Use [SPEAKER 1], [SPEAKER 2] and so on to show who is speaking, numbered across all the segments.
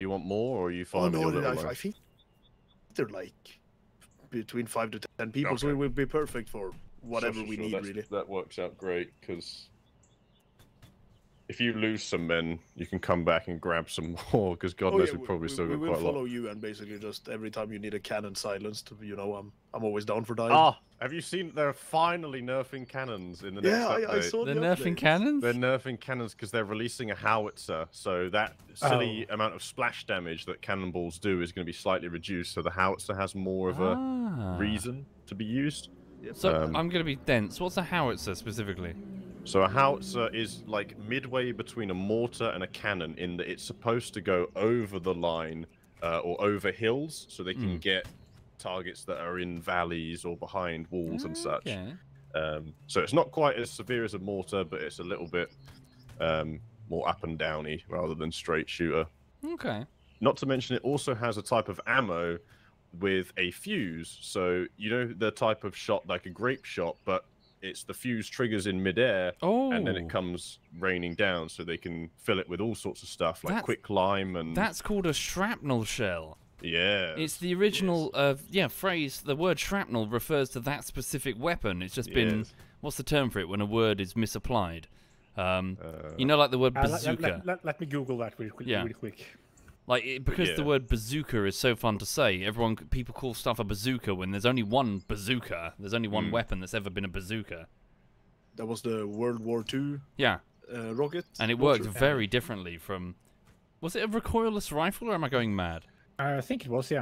[SPEAKER 1] you want more, or are you
[SPEAKER 2] Oh
[SPEAKER 1] fine with
[SPEAKER 2] no,
[SPEAKER 1] your little
[SPEAKER 2] I
[SPEAKER 1] line?
[SPEAKER 2] think they're like between 5 to 10 people, so
[SPEAKER 1] Okay.
[SPEAKER 2] it would be perfect for whatever we need, really.
[SPEAKER 1] That works out great, because if you lose some men, you can come back and grab some more, because God knows we've probably still
[SPEAKER 2] we
[SPEAKER 1] got
[SPEAKER 2] will
[SPEAKER 1] quite a lot.
[SPEAKER 2] follow you, and basically just every time you need a cannon silenced, you know, I'm always down for dying.
[SPEAKER 1] Ah, have you seen? They're finally nerfing cannons in the next update.
[SPEAKER 2] Yeah, I saw
[SPEAKER 3] They're
[SPEAKER 2] the
[SPEAKER 3] nerfing
[SPEAKER 2] updates.
[SPEAKER 3] cannons?
[SPEAKER 1] They're nerfing cannons because they're releasing a howitzer, so that silly amount of splash damage that cannonballs do is going to be slightly reduced, so the howitzer has more of a reason to be used.
[SPEAKER 3] So I'm going to be dense. What's a howitzer specifically?
[SPEAKER 1] So a howitzer is like midway between a mortar and a cannon in that it's supposed to go over the line or over hills, so they can get targets that are in valleys or behind walls and such.
[SPEAKER 3] Okay.
[SPEAKER 1] So it's not quite as severe as a mortar, but it's a little bit more up and downy rather than straight shooter.
[SPEAKER 3] Okay.
[SPEAKER 1] Not to mention it also has a type of ammo with a fuse. So you know the type of shot like a grape shot, but it's the fuse triggers in midair, and then it comes raining down, so they can fill it with all sorts of stuff like quick lime and.
[SPEAKER 3] That's called a shrapnel shell.
[SPEAKER 1] Yeah.
[SPEAKER 3] It's the original phrase. The word shrapnel refers to that specific weapon. It's just been what's the term for it when a word is misapplied? You know, like the word bazooka.
[SPEAKER 4] Let me Google that really quick.
[SPEAKER 3] Like because the word bazooka is so fun to say, people call stuff a bazooka when there's only one bazooka. There's only one weapon that's ever been a bazooka.
[SPEAKER 2] That was the World War II.
[SPEAKER 3] Yeah.
[SPEAKER 2] Rocket.
[SPEAKER 3] And it worked very differently from. Was it a recoilless rifle, or am I going mad?
[SPEAKER 4] I think it was, yeah.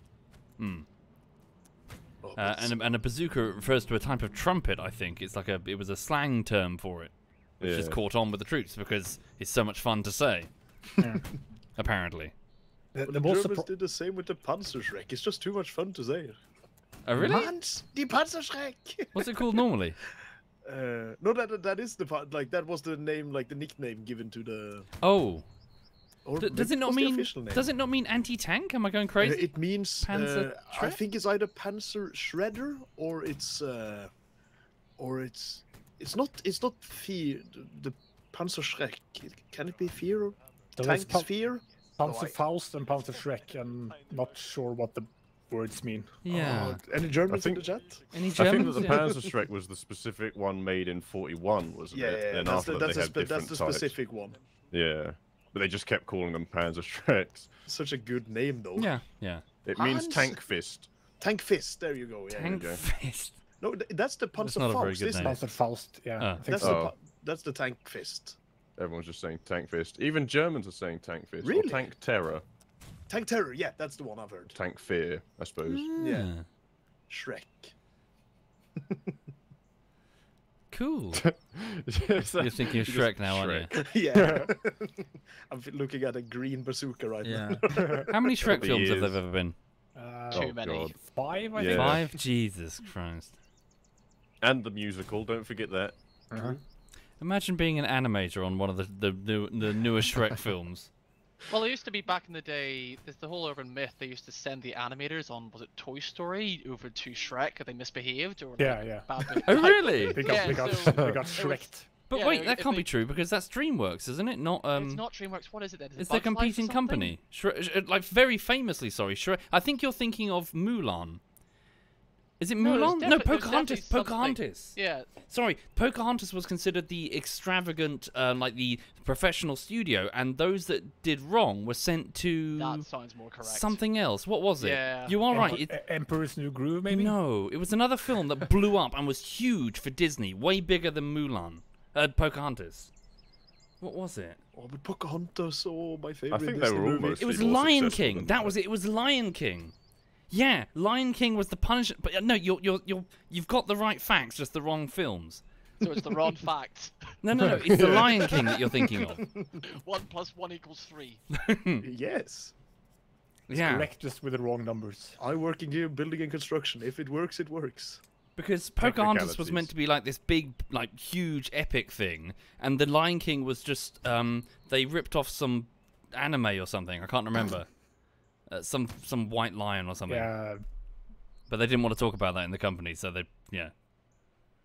[SPEAKER 3] And a bazooka refers to a type of trumpet. I think it's like it was a slang term for it, which just caught on with the troops because it's so much fun to say.
[SPEAKER 4] Yeah.
[SPEAKER 3] Apparently.
[SPEAKER 2] The Germans did the same with the Panzerschreck. It's just too much fun to say.
[SPEAKER 3] Oh really?
[SPEAKER 2] Die Panzerschreck.
[SPEAKER 3] What's it called normally?
[SPEAKER 2] No, that is that was the name, like the nickname given to the.
[SPEAKER 3] Oh.
[SPEAKER 2] Or
[SPEAKER 3] does it not mean? Does it not mean anti-tank? Am I going crazy?
[SPEAKER 2] It means.
[SPEAKER 3] Panzer
[SPEAKER 2] I think it's either Panzer Shredder or it's it's not fear. The Panzerschreck. Can it be fear? Or tank sphere?
[SPEAKER 4] Panzerfaust and Panzerschreck. I'm not sure what the words mean.
[SPEAKER 3] Yeah.
[SPEAKER 2] Any Germans in the chat?
[SPEAKER 3] Any
[SPEAKER 1] I
[SPEAKER 3] Germans?
[SPEAKER 1] think that the Panzerschreck was the specific one made in 41, wasn't it?
[SPEAKER 2] Yeah,
[SPEAKER 1] Then
[SPEAKER 2] that's
[SPEAKER 1] after they had different
[SPEAKER 2] that's the
[SPEAKER 1] types.
[SPEAKER 2] specific one.
[SPEAKER 1] Yeah. But they just kept calling them Panzerschrecks.
[SPEAKER 2] Such a good name, though.
[SPEAKER 3] Yeah.
[SPEAKER 1] It means tank fist.
[SPEAKER 2] Tank fist. There you go. Yeah.
[SPEAKER 3] Tank fist.
[SPEAKER 2] No, that's the
[SPEAKER 3] That's not a very
[SPEAKER 2] Panzerfaust,
[SPEAKER 3] good
[SPEAKER 2] isn't
[SPEAKER 3] name.
[SPEAKER 2] it?
[SPEAKER 4] Panzerfaust, yeah. I think
[SPEAKER 2] That's the tank fist.
[SPEAKER 1] Everyone's just saying tank fist. Even Germans are saying tank fist.
[SPEAKER 2] Really?
[SPEAKER 1] Or tank terror.
[SPEAKER 2] Tank terror. Yeah, that's the one I've heard.
[SPEAKER 1] Tank fear, I suppose.
[SPEAKER 2] Yeah. Shrek.
[SPEAKER 3] Cool. You're thinking of Shrek now, aren't you?
[SPEAKER 2] Yeah. I'm looking at a green bazooka right now.
[SPEAKER 3] How many Shrek films have there ever been?
[SPEAKER 5] Too many.
[SPEAKER 1] God.
[SPEAKER 4] 5, I
[SPEAKER 1] Yeah.
[SPEAKER 4] think.
[SPEAKER 3] 5? Jesus Christ.
[SPEAKER 1] And the musical, don't forget that.
[SPEAKER 3] Imagine being an animator on one of the newer Shrek films.
[SPEAKER 5] Well, it used to be back in the day, there's the whole urban myth, they used to send the animators on, was it Toy Story, over to Shrek if they misbehaved? Or
[SPEAKER 4] Yeah.
[SPEAKER 5] bad
[SPEAKER 3] Oh, really?
[SPEAKER 4] We
[SPEAKER 5] Yeah,
[SPEAKER 4] got
[SPEAKER 5] so-
[SPEAKER 4] Shreked.
[SPEAKER 3] But
[SPEAKER 5] Yeah,
[SPEAKER 3] wait,
[SPEAKER 5] no,
[SPEAKER 3] that
[SPEAKER 5] if
[SPEAKER 3] can't
[SPEAKER 5] they-
[SPEAKER 3] be true because that's DreamWorks, isn't it? Not
[SPEAKER 5] It's not DreamWorks, what is it then? Is it
[SPEAKER 3] It's their
[SPEAKER 5] Bugs Life or
[SPEAKER 3] competing
[SPEAKER 5] something?
[SPEAKER 3] company. Like very famously, sorry. Shrek. I think you're thinking of Mulan. Is it
[SPEAKER 5] No,
[SPEAKER 3] Mulan?
[SPEAKER 5] there's
[SPEAKER 3] No,
[SPEAKER 5] defi- there's
[SPEAKER 3] Pocahontas.
[SPEAKER 5] definitely something.
[SPEAKER 3] Pocahontas.
[SPEAKER 5] Yeah,
[SPEAKER 3] Sorry, Pocahontas was considered the extravagant, like the professional studio, and those that did wrong were sent to
[SPEAKER 5] that sounds more correct.
[SPEAKER 3] something else. What was it?
[SPEAKER 5] Yeah.
[SPEAKER 3] You are right.
[SPEAKER 4] Emperor's New Groove, maybe?
[SPEAKER 3] No, it was another film that blew up and was huge for Disney, way bigger than Mulan. Pocahontas. What was it?
[SPEAKER 2] Oh, but Pocahontas, my favorite
[SPEAKER 1] think they
[SPEAKER 2] Disney
[SPEAKER 1] were
[SPEAKER 2] movie.
[SPEAKER 1] almost-
[SPEAKER 3] It was
[SPEAKER 1] more
[SPEAKER 3] Lion
[SPEAKER 1] successful
[SPEAKER 3] King.
[SPEAKER 1] than
[SPEAKER 3] That
[SPEAKER 1] that.
[SPEAKER 3] was it. It was Lion King. Yeah, Lion King was the punishment. But no, you've got the right facts, just the wrong films.
[SPEAKER 5] So it's the wrong fact.
[SPEAKER 3] No, it's the Lion King that you're thinking of.
[SPEAKER 5] 1 + 1 = 3.
[SPEAKER 2] Yes.
[SPEAKER 3] Yeah,
[SPEAKER 4] Correct, just with the wrong numbers.
[SPEAKER 2] I work in building and construction. If it works, it works.
[SPEAKER 3] because Pocahontas was meant to be like this big, like huge, epic thing, and the Lion King was just they ripped off some anime or something. I can't remember. Some white lion or something.
[SPEAKER 4] Yeah.
[SPEAKER 3] But they didn't want to talk about that in the company, so Anyway.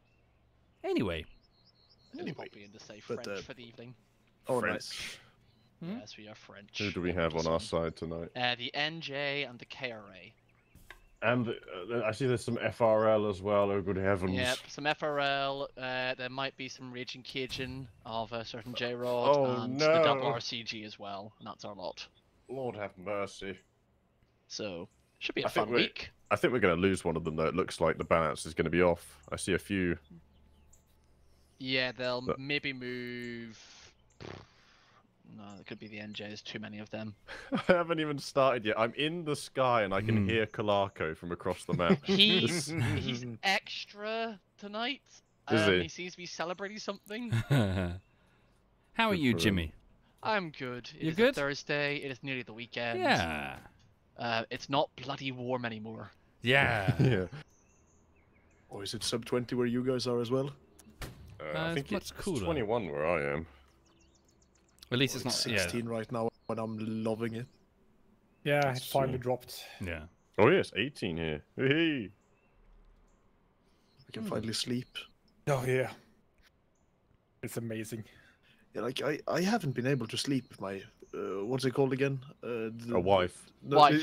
[SPEAKER 5] Really poppy in to say
[SPEAKER 2] but,
[SPEAKER 5] French for the evening.
[SPEAKER 2] Oh,
[SPEAKER 1] French.
[SPEAKER 2] nice.
[SPEAKER 5] Yes, we are French.
[SPEAKER 1] Who do we have on our side tonight?
[SPEAKER 5] The NJ and the KRA.
[SPEAKER 1] And I see there's some FRL as well. Oh, good heavens!
[SPEAKER 5] Yep, some FRL. There might be some Raging Cajun of a certain J-Rod, and the double RCG as well. And that's our lot.
[SPEAKER 1] Lord have mercy.
[SPEAKER 5] So should be a fun week.
[SPEAKER 1] I think we're going to lose one of them though. It looks like the balance is going to be off. I see a few.
[SPEAKER 5] Yeah, they'll maybe move. No, it could be the NJ. There's too many of them.
[SPEAKER 1] I haven't even started yet. I'm in the sky and I can hear Kalako from across the map.
[SPEAKER 5] He's extra tonight.
[SPEAKER 1] Is he?
[SPEAKER 5] He seems to be celebrating something.
[SPEAKER 3] How are you, Jimmy?
[SPEAKER 5] I'm good.
[SPEAKER 3] You
[SPEAKER 5] is
[SPEAKER 3] good?
[SPEAKER 5] Thursday. It is nearly the weekend.
[SPEAKER 3] Yeah.
[SPEAKER 5] It's not bloody warm anymore.
[SPEAKER 3] Yeah.
[SPEAKER 1] Yeah.
[SPEAKER 2] Or is it sub 20 where you guys are as well?
[SPEAKER 1] I think
[SPEAKER 3] much
[SPEAKER 1] it's
[SPEAKER 3] cooler.
[SPEAKER 1] 21 where I am.
[SPEAKER 3] At least it's not
[SPEAKER 2] 16 right now, and I'm loving it.
[SPEAKER 4] Yeah, it finally dropped.
[SPEAKER 3] Yeah.
[SPEAKER 1] Oh yes, 18 here. Hey.
[SPEAKER 2] I can finally sleep.
[SPEAKER 4] Oh yeah. It's amazing.
[SPEAKER 2] Yeah, like I haven't been able to sleep with my what's it called again?
[SPEAKER 1] A wife.
[SPEAKER 2] No,
[SPEAKER 5] Wife.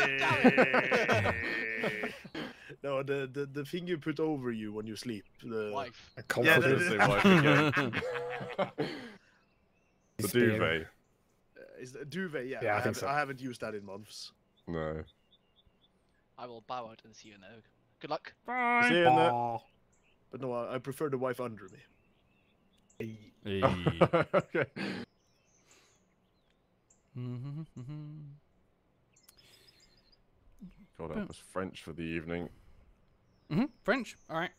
[SPEAKER 2] No, the thing you put over you when you sleep. The
[SPEAKER 5] Wife.
[SPEAKER 4] A
[SPEAKER 2] Yeah,
[SPEAKER 1] I was
[SPEAKER 4] comforter.
[SPEAKER 1] gonna say wife again. The duvet.
[SPEAKER 2] Is the duvet? Yeah,
[SPEAKER 4] Yeah, I think so.
[SPEAKER 2] I haven't used that in months.
[SPEAKER 1] No.
[SPEAKER 5] I will bow out and see you now. Good luck.
[SPEAKER 3] Bye.
[SPEAKER 1] See you in there.
[SPEAKER 4] Aw.
[SPEAKER 2] But no, I prefer the wife under me.
[SPEAKER 3] Hey.
[SPEAKER 1] Okay. God help us French for the evening.
[SPEAKER 3] French. All right.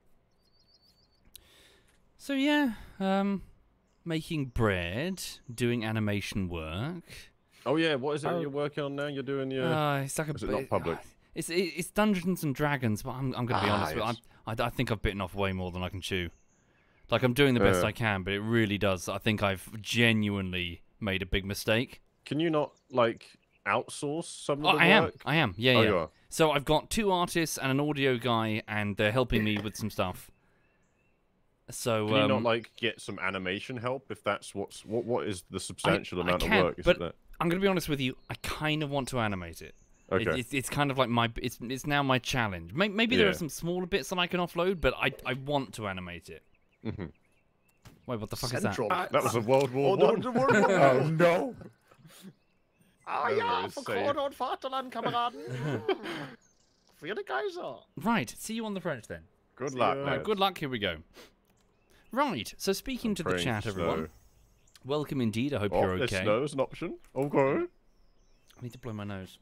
[SPEAKER 3] So yeah, making bread, doing animation work.
[SPEAKER 1] Oh yeah, what is it you're working on now? You're doing your.
[SPEAKER 3] It's like
[SPEAKER 1] Is it not public?
[SPEAKER 3] It's Dungeons and Dragons, but I'm gonna be honest.
[SPEAKER 1] Yes.
[SPEAKER 3] I think I've bitten off way more than I can chew. Like I'm doing the best I can, but it really does. I think I've genuinely made a big mistake.
[SPEAKER 1] Can you not like outsource some of the work?
[SPEAKER 3] I am. Yeah,
[SPEAKER 1] Oh,
[SPEAKER 3] yeah.
[SPEAKER 1] you are?
[SPEAKER 3] So I've got 2 artists and an audio guy, and they're helping me with some stuff. So
[SPEAKER 1] Can you not like get some animation help if that's what is the substantial amount of work?
[SPEAKER 3] But
[SPEAKER 1] that?
[SPEAKER 3] I'm gonna be honest with you. I kind of want to animate it.
[SPEAKER 1] Okay.
[SPEAKER 3] It's kind of like it's now my challenge. Maybe there are some smaller bits that I can offload, but I want to animate it.
[SPEAKER 1] Mhm.
[SPEAKER 3] Wait, what the fuck
[SPEAKER 2] Central.
[SPEAKER 3] is that?
[SPEAKER 1] That was a World War
[SPEAKER 2] Oh,
[SPEAKER 1] One.
[SPEAKER 2] the World War
[SPEAKER 4] Oh
[SPEAKER 2] One.
[SPEAKER 4] no!
[SPEAKER 2] Ah
[SPEAKER 1] ja,
[SPEAKER 2] ja,
[SPEAKER 1] ist
[SPEAKER 2] für
[SPEAKER 1] safe.
[SPEAKER 2] Krone und Vaterland, Kameraden. Für die Kaiser.
[SPEAKER 3] Right. See you on the French then.
[SPEAKER 1] Good luck.
[SPEAKER 3] Right,
[SPEAKER 1] lads.
[SPEAKER 3] good luck. Here we go. Right. So speaking to the
[SPEAKER 1] Praying
[SPEAKER 3] chat,
[SPEAKER 1] for
[SPEAKER 3] everyone.
[SPEAKER 1] snow.
[SPEAKER 3] Welcome indeed. I hope
[SPEAKER 1] Oh,
[SPEAKER 3] you're
[SPEAKER 1] there's
[SPEAKER 3] okay.
[SPEAKER 1] snow as an option. Okay.
[SPEAKER 3] I need to blow my nose.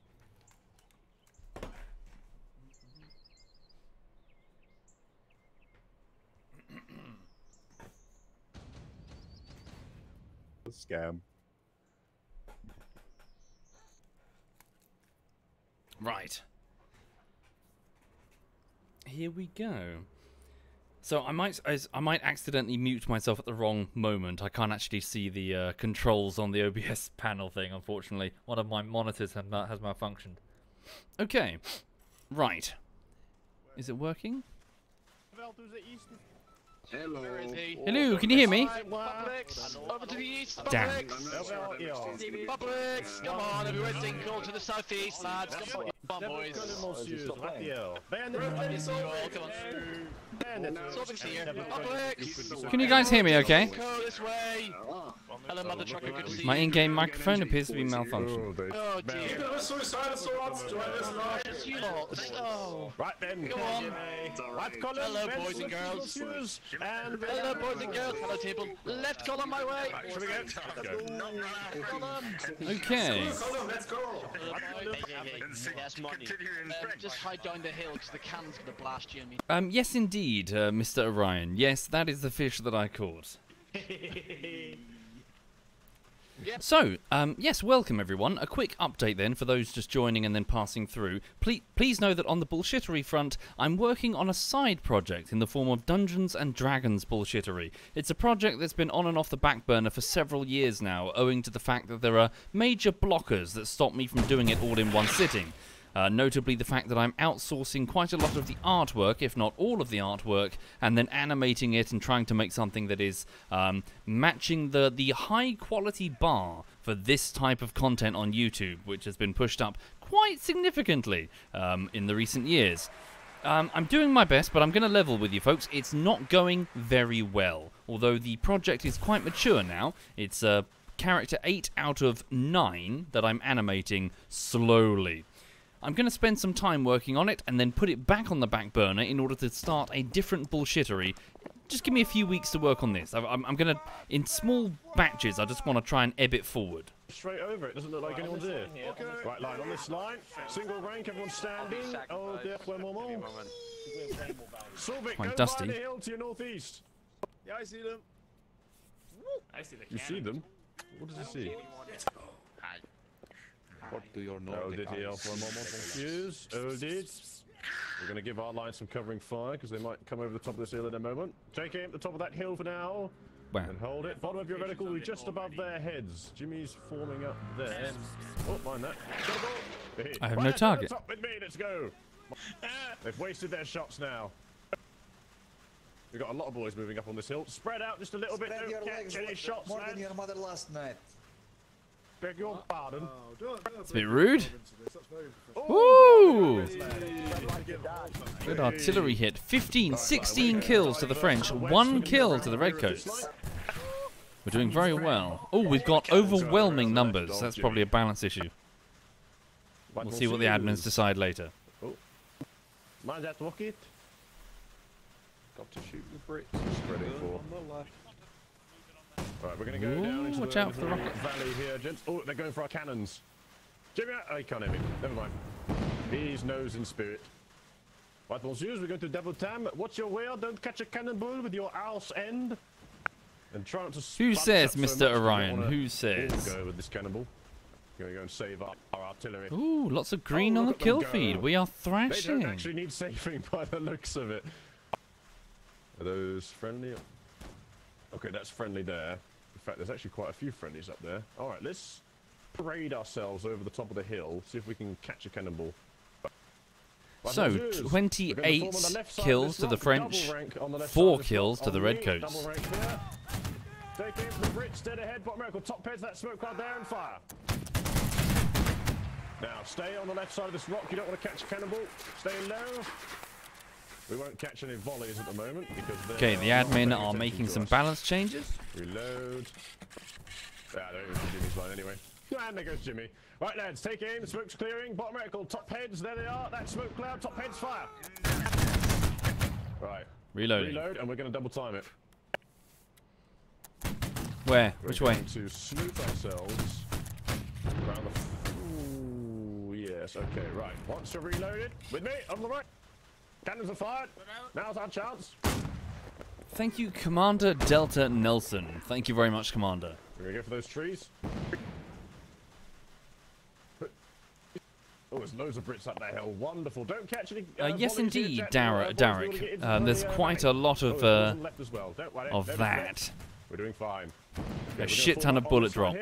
[SPEAKER 1] A scam.
[SPEAKER 3] Right. Here we go. So I might accidentally mute myself at the wrong moment. I can't actually see the controls on the OBS panel thing, unfortunately. One of my monitors has malfunctioned. Okay. Right. Is it working?
[SPEAKER 6] Hello.
[SPEAKER 5] Where is he?
[SPEAKER 3] Hello, can you hear me?
[SPEAKER 5] Publix, over to the east.
[SPEAKER 3] Damn.
[SPEAKER 5] Publix. Publix, come on, everywhere single to the southeast, lads. Come on, boys. Something's here. Publix.
[SPEAKER 3] Can you guys hear me okay?
[SPEAKER 5] Go this way. Hello, Mother Trucker, good to see
[SPEAKER 3] My
[SPEAKER 5] you.
[SPEAKER 3] in-game microphone appears to be malfunctioning.
[SPEAKER 5] Oh dear. It's you lot. Oh.
[SPEAKER 1] Right then.
[SPEAKER 5] Go on. Hello, boys and girls. Hello, boys and girls. Hello, table. Let's call on my way.
[SPEAKER 3] Okay.
[SPEAKER 5] Just hide down the hill because the can's gonna blast you and me.
[SPEAKER 3] Yes, indeed, Mr. Orion. Yes, that is the fish that I caught. So, yes, welcome everyone. A quick update then for those just joining and then passing through. Please know that on the bullshittery front, I'm working on a side project in the form of Dungeons and Dragons bullshittery. It's a project that's been on and off the back burner for several years now, owing to the fact that there are major blockers that stop me from doing it all in one sitting. Notably the fact that I'm outsourcing quite a lot of the artwork, if not all of the artwork, and then animating it and trying to make something that is matching the high quality bar for this type of content on YouTube, which has been pushed up quite significantly in the recent years. I'm doing my best, but I'm going to level with you folks. It's not going very well, although the project is quite mature now. It's character 8 out of 9 that I'm animating slowly. I'm going to spend some time working on it and then put it back on the back burner in order to start a different bullshittery. Just give me a few weeks to work on this. I'm going to, in small batches, I just want to try and ebb it forward.
[SPEAKER 1] Straight over it, doesn't look like anyone's here. Okay. Right line on this line, single rank, everyone's standing. Oh, dear, one more.
[SPEAKER 3] Quite dusty.
[SPEAKER 1] The hill to your northeast.
[SPEAKER 2] Yeah, I see them.
[SPEAKER 1] You see them? What does he see?
[SPEAKER 6] What do your know?
[SPEAKER 1] Hold it here for a moment, confused. Hold it. We're going to give our line some covering fire because they might come over the top of this hill in a moment. Take aim at the top of that hill for now.
[SPEAKER 3] Wow.
[SPEAKER 1] And hold it. Bottom of your reticle will be just above their heads. Jimmy's forming up there. Oh, mind that.
[SPEAKER 3] I have no target.
[SPEAKER 1] Up with me, let's go. They've wasted their shots now. We've got a lot of boys moving up on this hill. Spread out just a little bit. Don't catch any shots,
[SPEAKER 6] more than your mother last night.
[SPEAKER 1] Beg your pardon.
[SPEAKER 3] It's a bit rude. Ooh! Good artillery hit. 16 kills to the French, 1 kill to the Redcoats. We're doing very well. Oh, we've got overwhelming numbers. That's probably a balance issue. We'll see what the admins decide later.
[SPEAKER 1] Mind that rocket.
[SPEAKER 6] Got to shoot the Brits.
[SPEAKER 1] Spreading for. Right, we're going to go down into
[SPEAKER 3] watch out for the rocket
[SPEAKER 1] valley here, gents. Oh, they're going for our cannons. Jimmy, oh, he can't hit me. Never mind. He's nose in spirit. Right, monsieurs, we're going to double time. Watch your wheel. Don't catch a cannonball with your arse end. And try not to.
[SPEAKER 3] Who says, Mr. Orion? Who says?
[SPEAKER 1] Go with this cannonball. We're going to go and save our artillery.
[SPEAKER 3] Ooh, lots of green on the kill feed. We are thrashing.
[SPEAKER 1] They don't actually need saving by the looks of it. Are those friendly? Okay, that's friendly there. In fact, there's actually quite a few friendlies up there. All right, let's parade ourselves over the top of the hill, see if we can catch a cannonball.
[SPEAKER 3] So, 28 kills to the French, 4 kills to the Redcoats.
[SPEAKER 1] Take aim for the Brits, dead ahead, bottom miracle, top heads that smoke cloud there and fire. Now, stay on the left side of this rock, you don't want to catch a cannonball. Stay low. We won't catch any volleys at the moment because
[SPEAKER 3] okay, the admin are making some balance changes.
[SPEAKER 1] Reload. Ah, I don't even see Jimmy's line anyway. And there goes Jimmy. Right, lads, take aim. Smoke's clearing. Bottom reticle, top heads. There they are. That smoke cloud. Top heads, fire. Right.
[SPEAKER 3] Reloading.
[SPEAKER 1] Reload, and we're going to double time it.
[SPEAKER 3] Where? Which way?
[SPEAKER 1] We're going to snoop ourselves around the. Ooh, yes. Okay. Right. Once you're reloaded, with me on the right. Cannons are fired. Now's our chance.
[SPEAKER 3] Thank you, Commander Delta Nelson. Thank you very much, Commander.
[SPEAKER 1] We're going to go for those trees. Oh, there's loads of Brits up that hill. Wonderful. Don't catch any.
[SPEAKER 3] Yes, indeed, Derek. There's quite a lot of that.
[SPEAKER 1] We're doing fine.
[SPEAKER 3] A shit ton of bullet drop.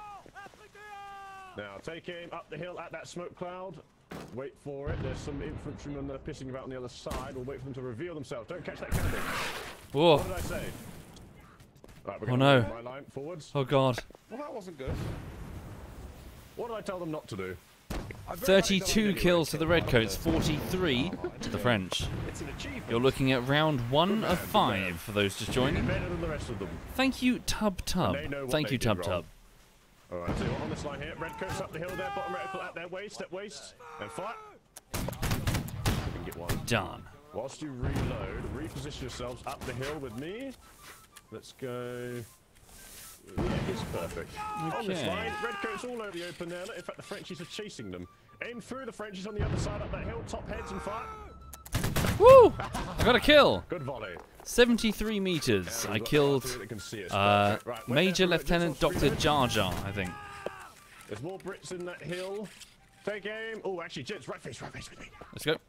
[SPEAKER 1] Now, take aim up the hill at that smoke cloud. Wait for it. There's some infantrymen that are pissing about on the other side. We'll wait for them to reveal themselves. Don't catch that cannonball.
[SPEAKER 3] Whoa.
[SPEAKER 1] What did I say? Right, we're
[SPEAKER 3] oh no.
[SPEAKER 1] My line forwards.
[SPEAKER 3] Oh god.
[SPEAKER 6] Well, that wasn't good.
[SPEAKER 1] What did I tell them not to do?
[SPEAKER 3] 32 kills to the Redcoats, 43 to the French. You're looking at round 1 of 5 for those just joining.
[SPEAKER 1] Better than the rest of them.
[SPEAKER 3] Thank you, Tub Tub. Thank you, Tub Tub.
[SPEAKER 1] Alright, so on this line here, Redcoats up the hill there, bottom reticle at their waist, at waist, and fire. We can get one.
[SPEAKER 3] Done.
[SPEAKER 1] Whilst you reload, reposition yourselves up the hill with me. Let's go. Yeah, it's perfect. Okay. On this line, Redcoats all over the open there. In fact, the Frenchies are chasing them. Aim through the Frenchies on the other side up that hill, top heads and fire.
[SPEAKER 3] Woo! I got a kill.
[SPEAKER 1] Good volley.
[SPEAKER 3] 73 meters. I killed Major Lieutenant Dr. Jar Jar, I think.
[SPEAKER 1] There's more Brits in that hill. Take aim. Oh, actually, gents, right face with me.
[SPEAKER 3] Let's go.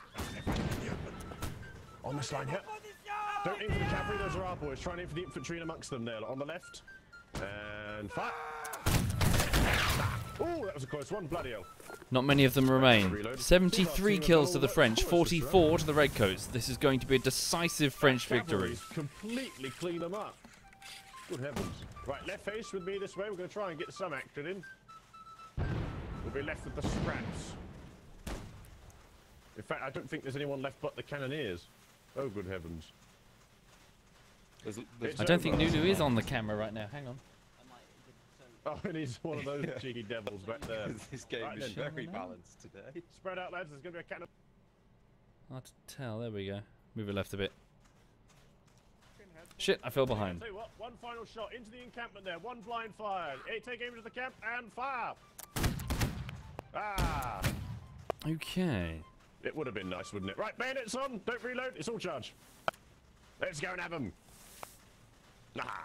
[SPEAKER 1] On this line here. Don't aim for the cavalry, those are our boys. Try and aim for the infantry in amongst them there, on the left. And fire. Oh, that was a close one. Bloody hell.
[SPEAKER 3] Not many of them remain. 73 kills to the French, 44 to the Redcoats. This is going to be a decisive French victory.
[SPEAKER 1] Completely clean them up. Good heavens. Right, left face with me this way. We're going to try and get some action in. We'll be left with the scraps. In fact, I don't think there's anyone left but the cannoneers. Oh, good heavens.
[SPEAKER 3] I don't think Nunu is on the camera right now. Hang on.
[SPEAKER 1] Oh, and he's one of those cheeky devils back there.
[SPEAKER 6] This game
[SPEAKER 1] Right
[SPEAKER 6] is
[SPEAKER 1] then.
[SPEAKER 6] very balanced today.
[SPEAKER 1] Spread out, lads. There's going to be a cannon.
[SPEAKER 3] Hard to tell. There we go. Move it left a bit. Shit, I fell behind.
[SPEAKER 1] Tell you what, one final shot into the encampment there. One blind fire. Take aim into the camp and fire. Ah.
[SPEAKER 3] Okay.
[SPEAKER 1] It would have been nice, wouldn't it? Right, bayonets on. Don't reload. It's all charge. Let's go and have them. Ah.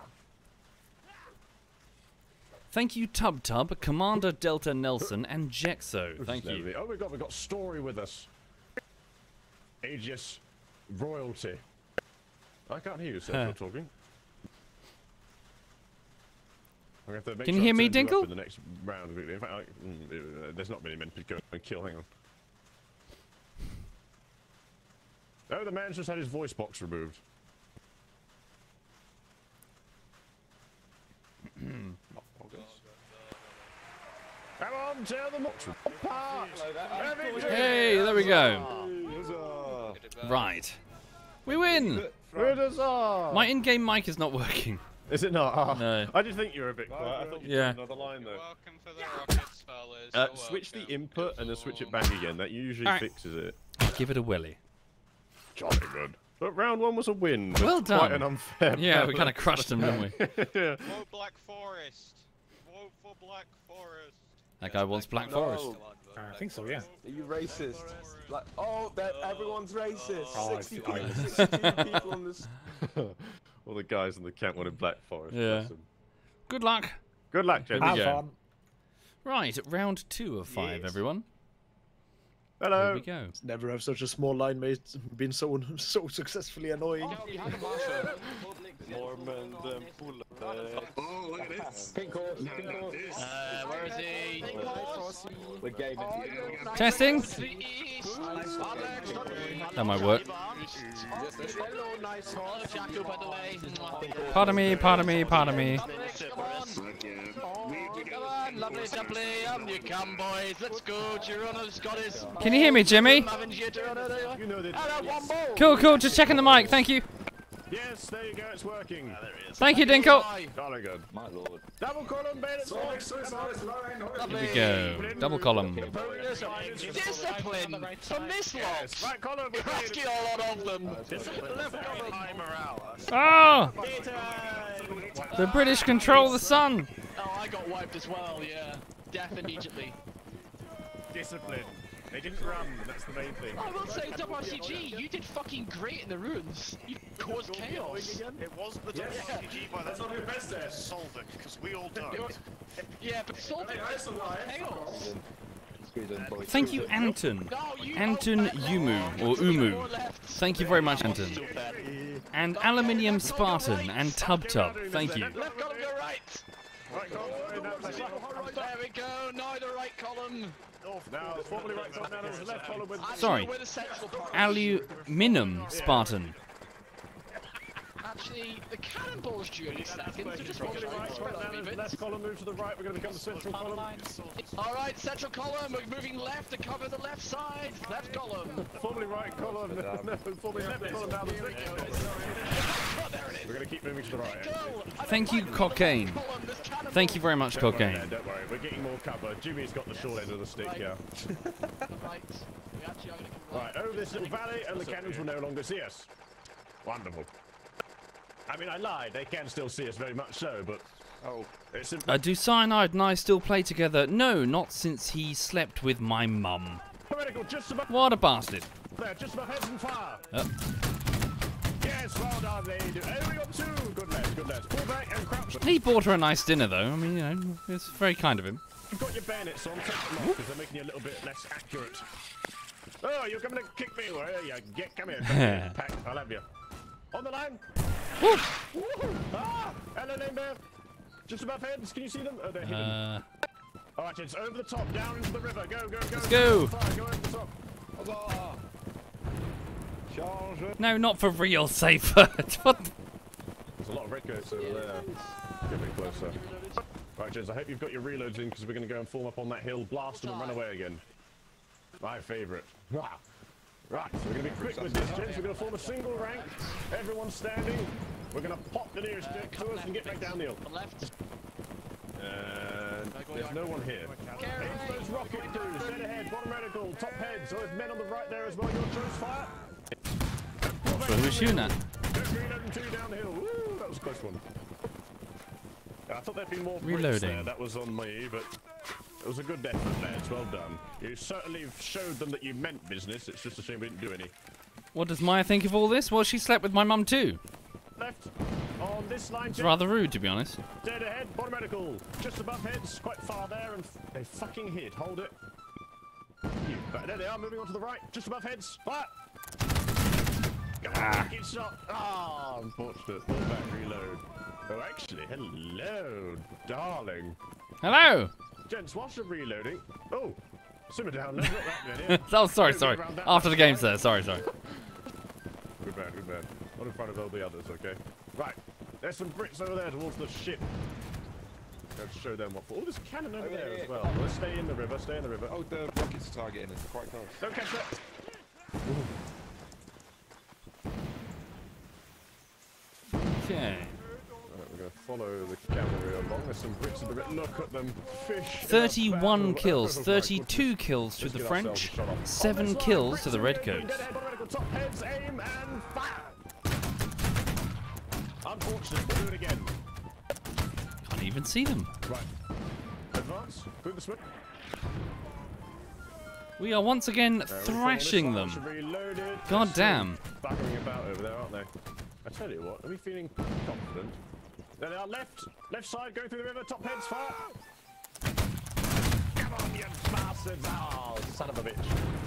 [SPEAKER 3] Thank you, Tub Tub, Commander Delta Nelson, and Jexo. Thank you.
[SPEAKER 1] Oh, we've got Story with us. Aegis royalty. I can't hear you, sir. You're talking. I'm gonna have to make
[SPEAKER 3] Can
[SPEAKER 1] sure
[SPEAKER 3] you hear
[SPEAKER 1] I
[SPEAKER 3] me,
[SPEAKER 1] turn you up
[SPEAKER 3] Dinkle?
[SPEAKER 1] in the next round. In fact, there's not many men to go and kill. Hang on. Oh, the man's just had his voice box removed. Come on, tell them apart.
[SPEAKER 3] Hey, there we go. Right. We win! My in-game mic is not working.
[SPEAKER 1] Is it not? Oh,
[SPEAKER 3] No.
[SPEAKER 1] I did think you were a bit quiet. I thought you
[SPEAKER 3] Yeah.
[SPEAKER 1] had another line though.
[SPEAKER 7] Welcome for the rockets, fellas.
[SPEAKER 1] Switch the input and then switch it back again. That usually
[SPEAKER 3] Alright.
[SPEAKER 1] fixes it.
[SPEAKER 3] Give it a welly.
[SPEAKER 1] Jolly good. But round one was a win.
[SPEAKER 3] Well
[SPEAKER 1] That's Quite
[SPEAKER 3] done.
[SPEAKER 1] an unfair.
[SPEAKER 3] Yeah, we kind of crushed them, didn't we?
[SPEAKER 1] Yeah.
[SPEAKER 7] Vote Black Forest. Vote for Black Forest.
[SPEAKER 3] That guy wants Black Forest.
[SPEAKER 4] I think so, yeah.
[SPEAKER 8] Are you racist? Like, oh, that everyone's racist.
[SPEAKER 4] Oh,
[SPEAKER 8] 60
[SPEAKER 4] I
[SPEAKER 8] people,
[SPEAKER 4] see.
[SPEAKER 8] 62 people in this.
[SPEAKER 1] All the guys in the camp wanted Black Forest.
[SPEAKER 3] Yeah.
[SPEAKER 1] Bless 'em.
[SPEAKER 3] Good luck.
[SPEAKER 1] Good luck,
[SPEAKER 3] Here
[SPEAKER 1] gentlemen.
[SPEAKER 3] we
[SPEAKER 4] Have
[SPEAKER 3] go.
[SPEAKER 4] fun.
[SPEAKER 3] Right, round 2 of 5, everyone. Here
[SPEAKER 1] Hello.
[SPEAKER 3] we go.
[SPEAKER 2] Never have such a small line mate been so successfully annoying.
[SPEAKER 8] Norman
[SPEAKER 6] Oh, look at this.
[SPEAKER 8] Pink horse, pink horse.
[SPEAKER 5] Where is he?
[SPEAKER 8] We're gaming.
[SPEAKER 3] Testing. That might work.
[SPEAKER 8] Hello, nice horse.
[SPEAKER 5] Jacko, by the way.
[SPEAKER 3] Pardon me, pardon me, pardon me.
[SPEAKER 5] Come on, lovely jubbly, you come, boys. Let's go. Girona's got his.
[SPEAKER 3] Can you hear me, Jimmy?
[SPEAKER 1] You know that.
[SPEAKER 3] Cool, cool. Just checking the mic. Thank you.
[SPEAKER 1] Yes, there you go. It's working.
[SPEAKER 3] Thank you, Dinkle.
[SPEAKER 1] Jolly good.
[SPEAKER 8] My lord.
[SPEAKER 1] Double column, bayonets.
[SPEAKER 3] Here we go. Double column.
[SPEAKER 5] Discipline from this lot.
[SPEAKER 1] Right column. We're
[SPEAKER 5] Crafty a lot of them.
[SPEAKER 3] Oh! The British control the sun.
[SPEAKER 5] Oh, I got wiped as well, yeah. Death immediately.
[SPEAKER 1] Discipline. They didn't run. That's the main thing.
[SPEAKER 5] I will say, WRCG, you did fucking great in the ruins. You caused chaos.
[SPEAKER 9] It wasn't the WCG by that time. Solvik, because we all died.
[SPEAKER 5] Yeah, but Solvik was chaos.
[SPEAKER 3] Thank you, Anton.
[SPEAKER 5] No, you
[SPEAKER 3] Anton Yumu, or Umu. Thank you very much, Anton. And Aluminium Spartan and Tub Tub. Thank you.
[SPEAKER 5] Left column, go right.
[SPEAKER 1] Right column.
[SPEAKER 5] There we go. Now the right column.
[SPEAKER 1] Now, formerly right column. Now there's a left column with.
[SPEAKER 3] Sorry.
[SPEAKER 5] Where the central part is.
[SPEAKER 3] Aluminum Spartan.
[SPEAKER 5] Actually, the cannonball's due in a second, so just watch
[SPEAKER 1] Formerly right column. Now there's a left column. Move to the right. We're going to become the central column.
[SPEAKER 5] Alright, central column, we're moving left to cover the left side. Left column.
[SPEAKER 1] Formerly right column. No, formerly left column. Now the right column. We're going to keep moving to the right.
[SPEAKER 3] Thank you, Cocaine. Thank you very much, Cocaine.
[SPEAKER 1] Don't worry. We're getting more cover. Jimmy's got the short end of the stick here.
[SPEAKER 5] Right. We actually are going to come
[SPEAKER 1] Right, over this little valley, and the cannons will no longer see us. Wonderful. I mean, I lied. They can still see us very much so, but... Oh. It's simple.
[SPEAKER 3] Do Cyanide and I still play together? No, not since he slept with my mum.
[SPEAKER 1] Heretical, just above
[SPEAKER 3] What a bastard.
[SPEAKER 1] there, just above heads and fire.
[SPEAKER 3] Oh.
[SPEAKER 1] Yes, well done, they do. Oh, we got 2. Good lads, good lads. Pull back and crouch.
[SPEAKER 3] He bought her a nice dinner, though. I mean, you know, it's very kind of him.
[SPEAKER 1] You've got your bayonets on, take them off, because they're making you a little bit less accurate. Oh, you're coming to kick me? Well, yeah, come here. Come here, pack. I'll have you. On the line.
[SPEAKER 3] Woo!
[SPEAKER 1] Ah! Hello, name bear. Just above heads. Can you see them? Oh, they're hidden. Oh, Alright, it's over the top, down into the river. Go, go, go.
[SPEAKER 3] Let's go.
[SPEAKER 1] Go over the top.
[SPEAKER 3] No, not for real, Safer. What?
[SPEAKER 1] There's a lot of redcoats over there. Get a bit closer. Right, gents, I hope you've got your reloads in because we're going to go and form up on that hill, blast them and run away again. My favourite. Right, so we're going to be quick with this, gents. We're going to form a single rank. Everyone's standing. We're going to pop the nearest stick to us and get back down the hill. And there's no one here. Aim for those rocket crews. Dead ahead, bottom radical, top heads. So there's men on the right there as well. Your choice, fire.
[SPEAKER 3] So who's shooting at?
[SPEAKER 1] Reloading two down the hill. Woo, that was a close one. I thought there'd be more
[SPEAKER 3] Reloading.
[SPEAKER 1] there. That was on me, but it was a good effort, lads. Well done. You certainly showed them that you meant business. It's just a shame we didn't do any.
[SPEAKER 3] What does Maya think of all this? Well, she slept with my mum too.
[SPEAKER 1] Left on this line.
[SPEAKER 3] It's rather rude, to be honest.
[SPEAKER 1] Dead ahead, bottom radical. Just above heads, quite far there, and they fucking hit. Hold it. There they are, moving on to the right. Just above heads. Fire! Good shot. Ah, unfortunate. Pull back, reload. Oh, actually, hello, darling.
[SPEAKER 3] Hello.
[SPEAKER 1] Gents, whilst you're reloading. Oh, simmer down. Let's not that many.
[SPEAKER 3] Oh, sorry. After the game's there. Sorry.
[SPEAKER 1] We're bad. Not in front of all the others, okay? Right. There's some Brits over there towards the ship. Let's show them what for. Oh, there's a cannon over there as well. Let's stay in the river.
[SPEAKER 6] Oh, the rockets are targeting us. Quite close.
[SPEAKER 1] Don't catch that.
[SPEAKER 3] Okay.
[SPEAKER 1] We're going to follow the cavalry along. There's some Brits in the river. Look at them fish.
[SPEAKER 3] 31 kills, 32 kills to the French, 7 kills to the Redcoats.
[SPEAKER 1] Top heads, aim and fire. Unfortunate, we'll do it again.
[SPEAKER 3] Can't even see them.
[SPEAKER 1] Right. Advance. Through the smoke.
[SPEAKER 3] We are once again thrashing them. God damn.
[SPEAKER 1] Buckling about over there, aren't they? I tell you what, are we feeling confident? There they are, left side, going through the river, top heads, fire! Come on, you bastards! Oh, son of a bitch.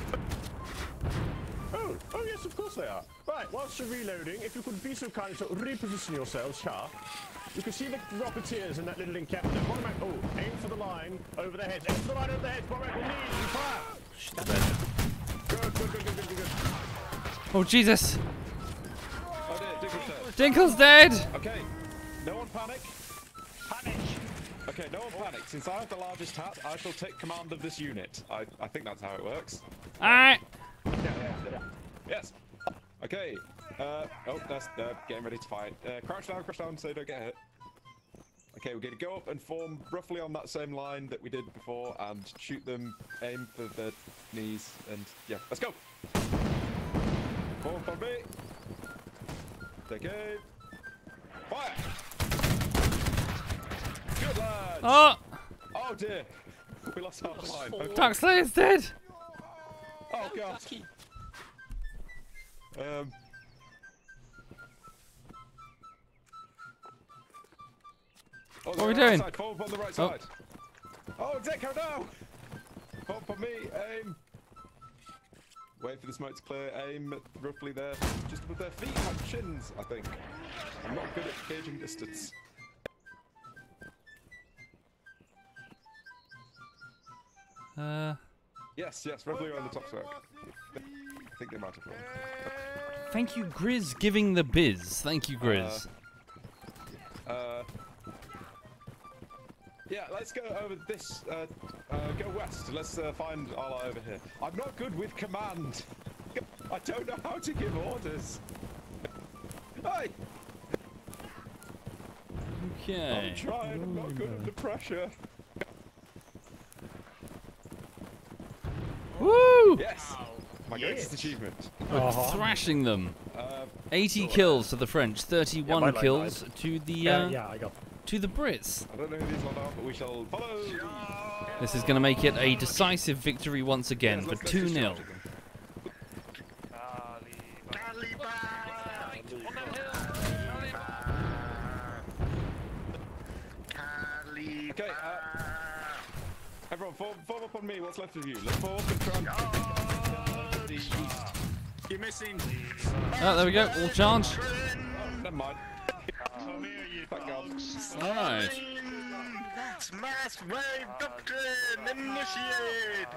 [SPEAKER 1] Oh yes, of course they are. Right, whilst you're reloading, if you could be so kind as to reposition yourselves, Char. You can see the Rocketeers in that little encampment. Oh, aim for the line over their heads. Aim for the line over their heads. Bottom right, knees and fire! Good.
[SPEAKER 3] Oh, Jesus!
[SPEAKER 6] Oh dear,
[SPEAKER 3] Dinkle's dead!
[SPEAKER 6] Okay, no one panic. Okay, no one panic. Since I have the largest hat, I shall take command of this unit. I think that's how it works.
[SPEAKER 3] Alright!
[SPEAKER 6] Yes. Okay. Oh, that's getting ready to fight. Crouch down so you don't get hit. Okay, we're going to go up and form roughly on that same line that we did before and shoot them, aim for the knees, and yeah, let's go! Form on me. Take aim. Fire! Good lads! Oh dear! We lost half the line. Okay.
[SPEAKER 3] Dark Slayer's dead!
[SPEAKER 6] Oh god!
[SPEAKER 3] What are we doing?
[SPEAKER 6] Form on the right side. Oh, Deco, no! Form on me, aim. Wait for the smoke to clear, aim roughly there, just above their feet, like shins, I think. I'm not good at gauging distance. Yes, roughly around the top smoke. I think they might have fallen.
[SPEAKER 3] Thank you, Grizz, giving the biz. Thank you, Grizz.
[SPEAKER 6] Yeah, let's go over this, go west. Let's find Arla over here. I'm not good with command. I don't know how to give orders. Hey!
[SPEAKER 3] Okay.
[SPEAKER 6] I'm trying, I'm not good under pressure.
[SPEAKER 3] Woo!
[SPEAKER 6] Yes! My greatest achievement.
[SPEAKER 3] Thrashing them. 80 kills to the French, 31 kills to the
[SPEAKER 4] I got
[SPEAKER 3] to the Brits.
[SPEAKER 6] I don't know who these lot are, but we shall follow.
[SPEAKER 3] This is going to make it a decisive victory once again for 2-0.
[SPEAKER 6] Okay, everyone, form up on me. What's left of you? Look forward and try and east.
[SPEAKER 9] You're missing.
[SPEAKER 3] Oh, there we go. All charge.
[SPEAKER 6] Oh, never mind.
[SPEAKER 9] Come here, you dogs.
[SPEAKER 3] All right.
[SPEAKER 9] Smash wave doctrine initiate!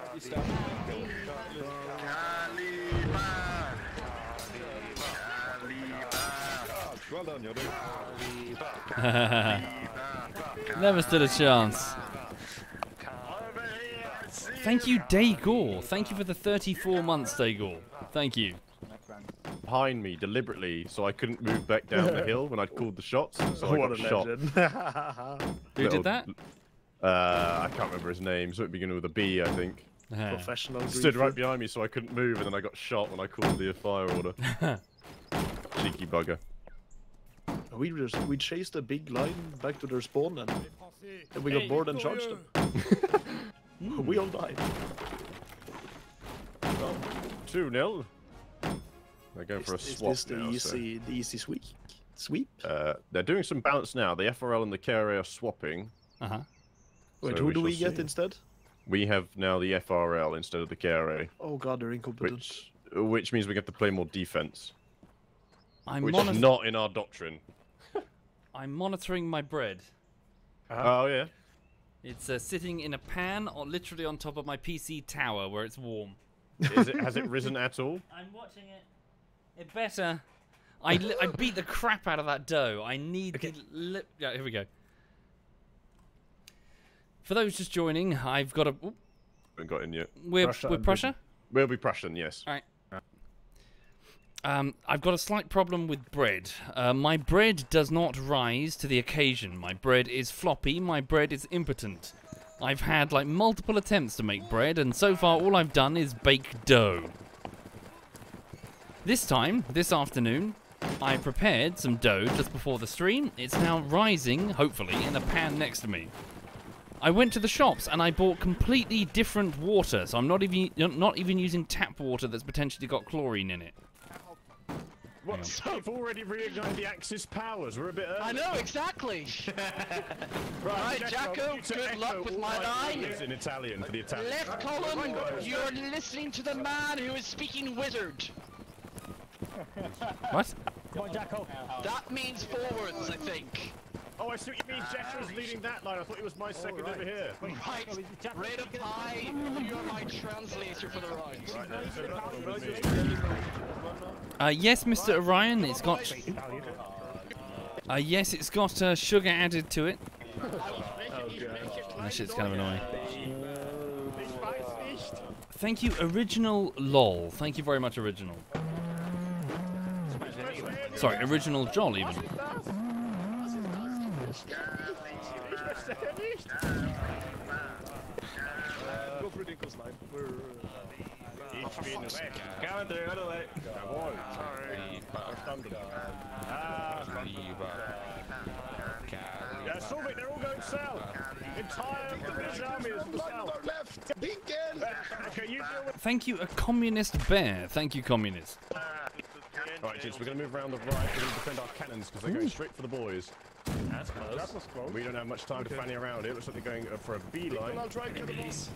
[SPEAKER 6] Well done, Yodu.
[SPEAKER 3] Never stood a chance. Thank you, Daygor. Thank you for the 34 months, Daygor. Thank you.
[SPEAKER 1] Behind me deliberately, so I couldn't move back down the hill when I'd called the shots. So I
[SPEAKER 2] What
[SPEAKER 1] got
[SPEAKER 2] a
[SPEAKER 1] shot.
[SPEAKER 2] legend.
[SPEAKER 3] Who did that?
[SPEAKER 1] I can't remember his name. So it began with a B, I think.
[SPEAKER 2] Professional.
[SPEAKER 1] Stood
[SPEAKER 2] griefer.
[SPEAKER 1] right behind me, so I couldn't move, and then I got shot when I called the fire order. Cheeky bugger.
[SPEAKER 2] We chased a big line back to their spawn and we got bored and charged them. We all died.
[SPEAKER 1] 2-0. They're going for a swap
[SPEAKER 2] Is this
[SPEAKER 1] now,
[SPEAKER 2] the easy sweep? Sweep?
[SPEAKER 1] they're doing some balance now. The FRL and the KRA are swapping.
[SPEAKER 3] Uh-huh.
[SPEAKER 2] Wait,
[SPEAKER 1] So
[SPEAKER 2] who do we
[SPEAKER 1] shall
[SPEAKER 2] get
[SPEAKER 1] see.
[SPEAKER 2] instead?
[SPEAKER 1] We have now the FRL instead of the KRA,
[SPEAKER 2] Oh god, they're incompetent.
[SPEAKER 1] which means we get to play more defense,
[SPEAKER 3] I'm,
[SPEAKER 1] which is not in our doctrine.
[SPEAKER 3] I'm monitoring my bread.
[SPEAKER 1] Oh yeah.
[SPEAKER 3] It's sitting in a pan, or literally on top of my PC tower, where it's warm.
[SPEAKER 1] Has it risen at all?
[SPEAKER 3] I'm watching it. It better. I beat the crap out of that dough. I need the yeah, here we go. For those just joining, I've got a.
[SPEAKER 1] Haven't got in yet.
[SPEAKER 3] We're
[SPEAKER 4] Prussia
[SPEAKER 3] Prussia.
[SPEAKER 1] We'll be Prussian, yes.
[SPEAKER 3] All right. I've got a slight problem with bread. My bread does not rise to the occasion. My bread is floppy. My bread is impotent. I've had like multiple attempts to make bread, and so far all I've done is bake dough. This afternoon, I prepared some dough just before the stream. It's now rising, hopefully, in a pan next to me. I went to the shops and I bought completely different water, so I'm not even using tap water that's potentially got chlorine in it.
[SPEAKER 1] What? We've already reignited the Axis powers. We're a bit early.
[SPEAKER 5] I know, exactly. Right, Jacko, good luck with my line.
[SPEAKER 1] In Italian for the Italian.
[SPEAKER 5] Left column, you're listening to the man who is speaking wizard.
[SPEAKER 3] What?
[SPEAKER 4] Come on, Jacko.
[SPEAKER 5] That means forwards, I think.
[SPEAKER 1] Oh, I see what you mean. Jacko's leading that line. I thought it was my second over here.
[SPEAKER 5] Right, rate of high, you're my translator for the round.
[SPEAKER 3] Yes, Mr. Orion, it's got. Yes, it's got sugar added to it. That shit's kind of annoying. Thank you, Original LOL. Thank you very much, Original. Sorry, Original Joel, even.
[SPEAKER 2] Go through Dinkel's line. We're...
[SPEAKER 6] Coming through, out of the way.
[SPEAKER 1] Yeah, Soviet, they're all going south. Entire British army is to the south.
[SPEAKER 9] Left! Beacon!
[SPEAKER 1] Okay, you deal with...
[SPEAKER 3] Thank you, a communist bear. Thank you, communist.
[SPEAKER 1] Alright, gents, we're going to move around the right. We're going to defend our cannons because they're going straight for the boys.
[SPEAKER 4] That's close. That was close.
[SPEAKER 1] We don't have much time to fanny around here. Looks like they're going for a beeline.
[SPEAKER 2] I'll try and kill the boss.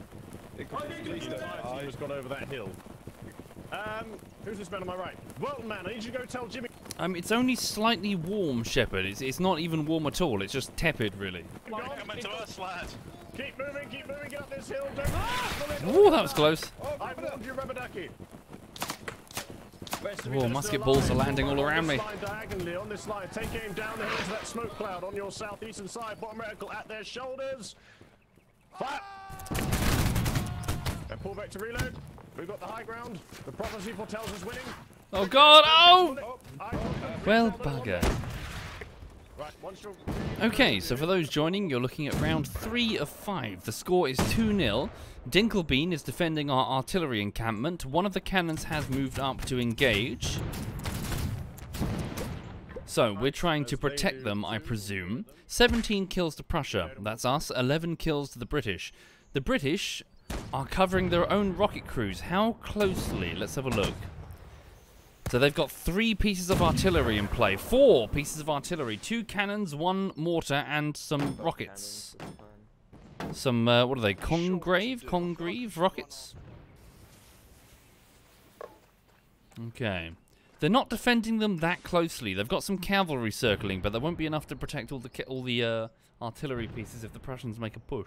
[SPEAKER 1] He's gone over that hill. Who's this man on my right? Well, man, I need you to go tell Jimmy.
[SPEAKER 3] It's only slightly warm, Shepard. It's not even warm at all. It's just tepid, really.
[SPEAKER 9] Coming to us, lad!
[SPEAKER 1] Keep moving, get up this hill. Don't...
[SPEAKER 3] Ooh, that was close.
[SPEAKER 1] I warned you, Rubber Ducky.
[SPEAKER 3] Oh, musket balls are landing all around me.
[SPEAKER 1] Diagonally on this line, take aim down the hill to that smoke cloud on your southeastern side. Bottom reticle at their shoulders. Fire! And pull back to reload. We've got the high ground. The prophecy foretells us winning.
[SPEAKER 3] Oh, God! Oh!
[SPEAKER 1] Oh,
[SPEAKER 3] Well, bugger.
[SPEAKER 1] Right, once you're...
[SPEAKER 3] Okay, so for those joining, you're looking at round 3 of 5. The score is 2-0. Dinkelbean is defending our artillery encampment. One of the cannons has moved up to engage. So, we're trying to protect them, I presume. 17 kills to Prussia. That's us. 11 kills to the British. The British are covering their own rocket crews. How closely? Let's have a look. So they've got 3 pieces of artillery in play. 4 pieces of artillery. 2 cannons, 1 mortar, and some rockets. Some, what are they? Congreve rockets? Okay. They're not defending them that closely. They've got some cavalry circling, but there won't be enough to protect all the artillery pieces if the Prussians make a push.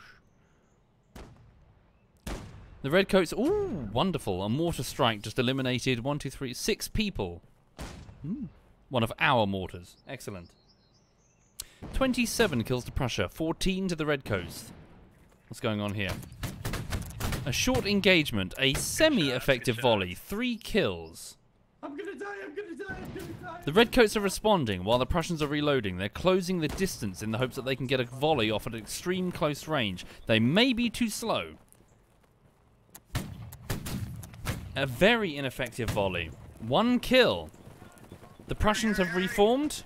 [SPEAKER 3] The Redcoats, ooh, wonderful. A mortar strike just eliminated 1, 2, 3, 6 people. One of our mortars. Excellent. 27 kills to Prussia, 14 to the Redcoats. What's going on here? A short engagement, a semi-effective volley, 3 kills.
[SPEAKER 10] I'm gonna die, I'm gonna die, I'm gonna die.
[SPEAKER 3] The Redcoats are responding while the Prussians are reloading. They're closing the distance in the hopes that they can get a volley off at extreme close range. They may be too slow. A very ineffective volley. 1 kill. The Prussians have reformed.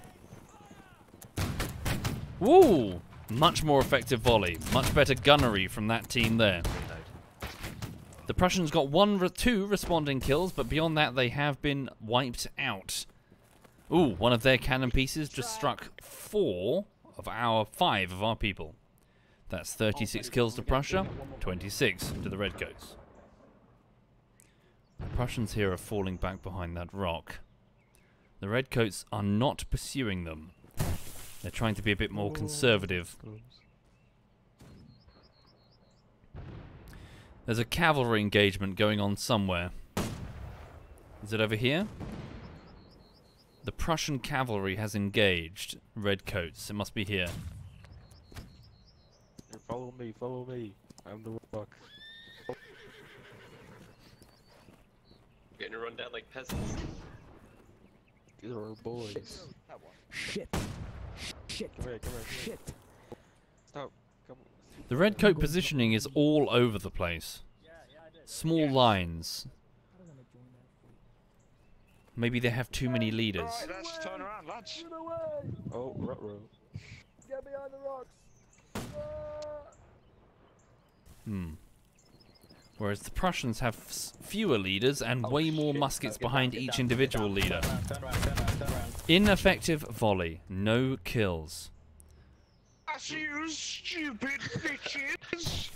[SPEAKER 3] Woo! Much more effective volley. Much better gunnery from that team there. The Prussians got 2 responding kills, but beyond that they have been wiped out. Ooh, one of their cannon pieces just struck 5 of our people. That's 36 kills to Prussia, 26 to the Redcoats. The Prussians here are falling back behind that rock. The Redcoats are not pursuing them. They're trying to be a bit more conservative. There's a cavalry engagement going on somewhere. Is it over here? The Prussian cavalry has engaged Redcoats. It must be here.
[SPEAKER 11] Follow me, follow me. I'm the rock.
[SPEAKER 12] Getting run down like peasants.
[SPEAKER 11] These are our boys.
[SPEAKER 10] Shit. Shit.
[SPEAKER 11] Come here, come here.
[SPEAKER 10] Shit.
[SPEAKER 11] Stop. Come on.
[SPEAKER 3] The Redcoat positioning is all over the place. Small lines. Maybe they have too many leaders.
[SPEAKER 9] Right, let's turn around, lads.
[SPEAKER 11] Oh, ruh-roh.
[SPEAKER 10] Get behind the rocks.
[SPEAKER 3] Whereas the Prussians have fewer leaders and way more muskets behind each individual leader.
[SPEAKER 10] Turn around.
[SPEAKER 3] Ineffective volley. No kills.
[SPEAKER 9] That's you stupid bitches!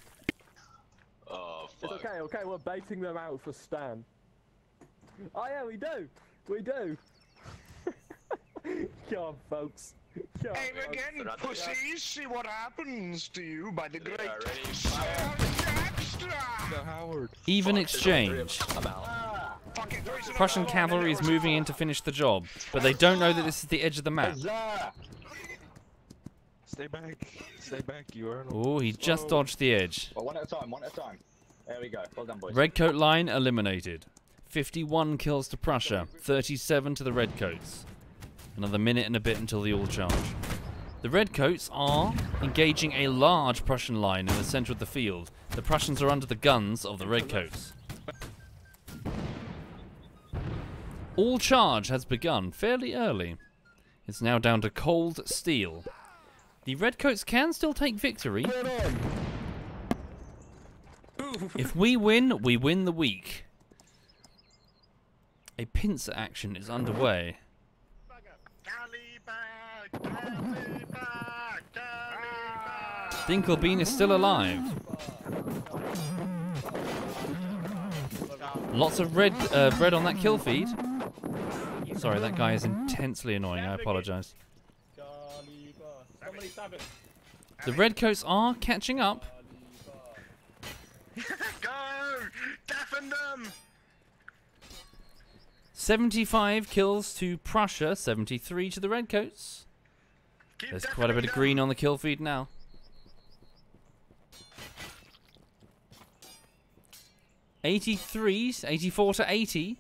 [SPEAKER 12] Oh,
[SPEAKER 8] It's
[SPEAKER 12] fuck.
[SPEAKER 8] okay, we're baiting them out for Stan. Oh yeah, we do! We do! Come on, folks. Come on,
[SPEAKER 9] Aim
[SPEAKER 8] folks.
[SPEAKER 9] again, pussies! See what happens to you by the
[SPEAKER 12] They
[SPEAKER 9] great
[SPEAKER 12] are ready.
[SPEAKER 9] Jackstra!
[SPEAKER 11] Howard.
[SPEAKER 3] Even exchange.
[SPEAKER 12] I'm out.
[SPEAKER 9] Fuck it, there is
[SPEAKER 3] Prussian
[SPEAKER 9] another
[SPEAKER 3] cavalry is moving in to finish the job, but they don't know that this is the edge of the map.
[SPEAKER 11] Stay back. Stay back, you are.
[SPEAKER 3] Oh, he just dodged the edge.
[SPEAKER 10] Well, one at a time, one at a time. There we go. Well done, boys.
[SPEAKER 3] Redcoat line eliminated. 51 kills to Prussia, 37 to the Redcoats. Another minute and a bit until the all charge. The Redcoats are engaging a large Prussian line in the center of the field. The Prussians are under the guns of the Redcoats. All charge has begun fairly early. It's now down to cold steel. The Redcoats can still take victory. If we win the week. A pincer action is underway. Dinkelbean is still alive. Lots of red on that kill feed. Sorry, that guy is intensely annoying. I apologize. The Redcoats are catching up.
[SPEAKER 9] Go! Deafen them!
[SPEAKER 3] 75 kills to Prussia, 73 to the Redcoats. There's quite a bit of green on the kill feed now. $84 to 80.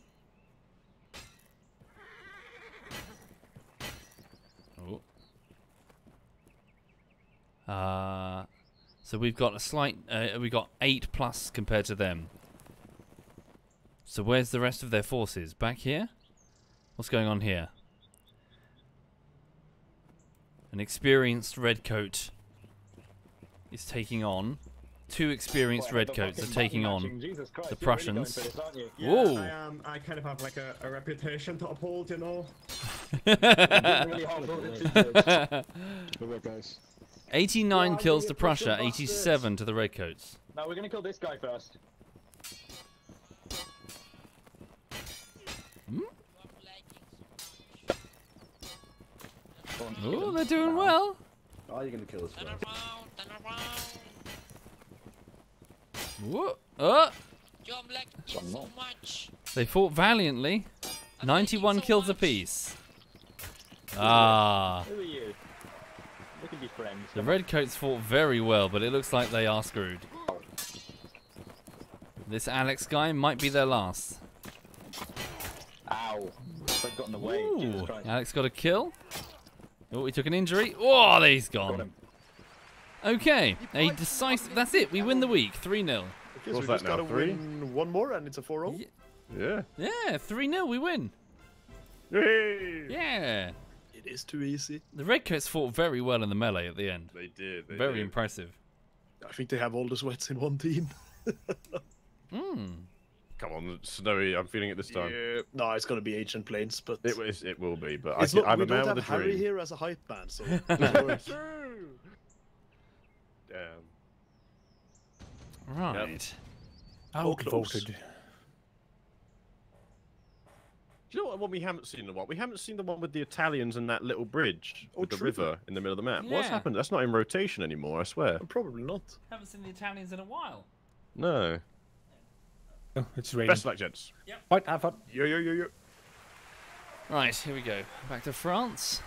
[SPEAKER 3] Oh. So we've got a slight, we got 8+ compared to them. So where's the rest of their forces? Back here? What's going on here? An experienced redcoat is taking on. 2 experienced redcoats are taking on the Prussians. Whoa!
[SPEAKER 13] I kind of have like a reputation to uphold, you know.
[SPEAKER 3] 89 kills to Prussia, 87 to the Redcoats.
[SPEAKER 10] No, we're gonna kill this guy first.
[SPEAKER 3] Oh, they're doing well.
[SPEAKER 14] Oh, you're gonna kill us first.
[SPEAKER 3] Whoa.
[SPEAKER 14] So
[SPEAKER 3] They fought valiantly. 91 kills apiece. Ah.
[SPEAKER 10] Who are you? We can be friends.
[SPEAKER 3] The Redcoats fought very well, but it looks like they are screwed. This Alex guy might be their last.
[SPEAKER 10] Ow. They've gotten away.
[SPEAKER 3] Ooh, Alex got a kill. Oh, he took an injury. Oh, he's gone. Okay, a decisive. That's it. We win the week. 3-0.
[SPEAKER 2] Okay, so
[SPEAKER 1] What's
[SPEAKER 2] we
[SPEAKER 1] that
[SPEAKER 2] just
[SPEAKER 1] now,
[SPEAKER 2] gotta
[SPEAKER 1] 3?
[SPEAKER 2] win one more and it's a 4-0?
[SPEAKER 1] Yeah.
[SPEAKER 3] Yeah, 3-0. We win.
[SPEAKER 1] Yay!
[SPEAKER 3] Yeah.
[SPEAKER 2] It is too easy.
[SPEAKER 3] The Redcoats fought very well in the melee at the end.
[SPEAKER 1] They did.
[SPEAKER 3] Very impressive.
[SPEAKER 2] I think they have all the sweats in one team.
[SPEAKER 1] Come on, Snowy. I'm feeling it this time.
[SPEAKER 2] Yeah. No, it's gonna be Ancient Plains, but
[SPEAKER 1] It will be. But
[SPEAKER 2] it's not,
[SPEAKER 1] I'm
[SPEAKER 2] we
[SPEAKER 1] a man
[SPEAKER 2] don't
[SPEAKER 1] with
[SPEAKER 2] have
[SPEAKER 1] a
[SPEAKER 2] Harry
[SPEAKER 1] dream.
[SPEAKER 2] here as a hype man, so.
[SPEAKER 1] Damn.
[SPEAKER 3] Right.
[SPEAKER 4] Outvoted.
[SPEAKER 1] Do you know what one we haven't seen in a while? We haven't seen the one with the Italians and that little bridge with the river in the middle of the map. What's
[SPEAKER 3] Yeah.
[SPEAKER 1] happened? That's not in rotation anymore, I swear.
[SPEAKER 2] Probably not.
[SPEAKER 3] Haven't seen the Italians in a while.
[SPEAKER 1] No.
[SPEAKER 4] Oh, it's raining.
[SPEAKER 1] Best of luck, gents.
[SPEAKER 4] Right, have fun.
[SPEAKER 2] Yo.
[SPEAKER 3] Right, here we go. Back to France.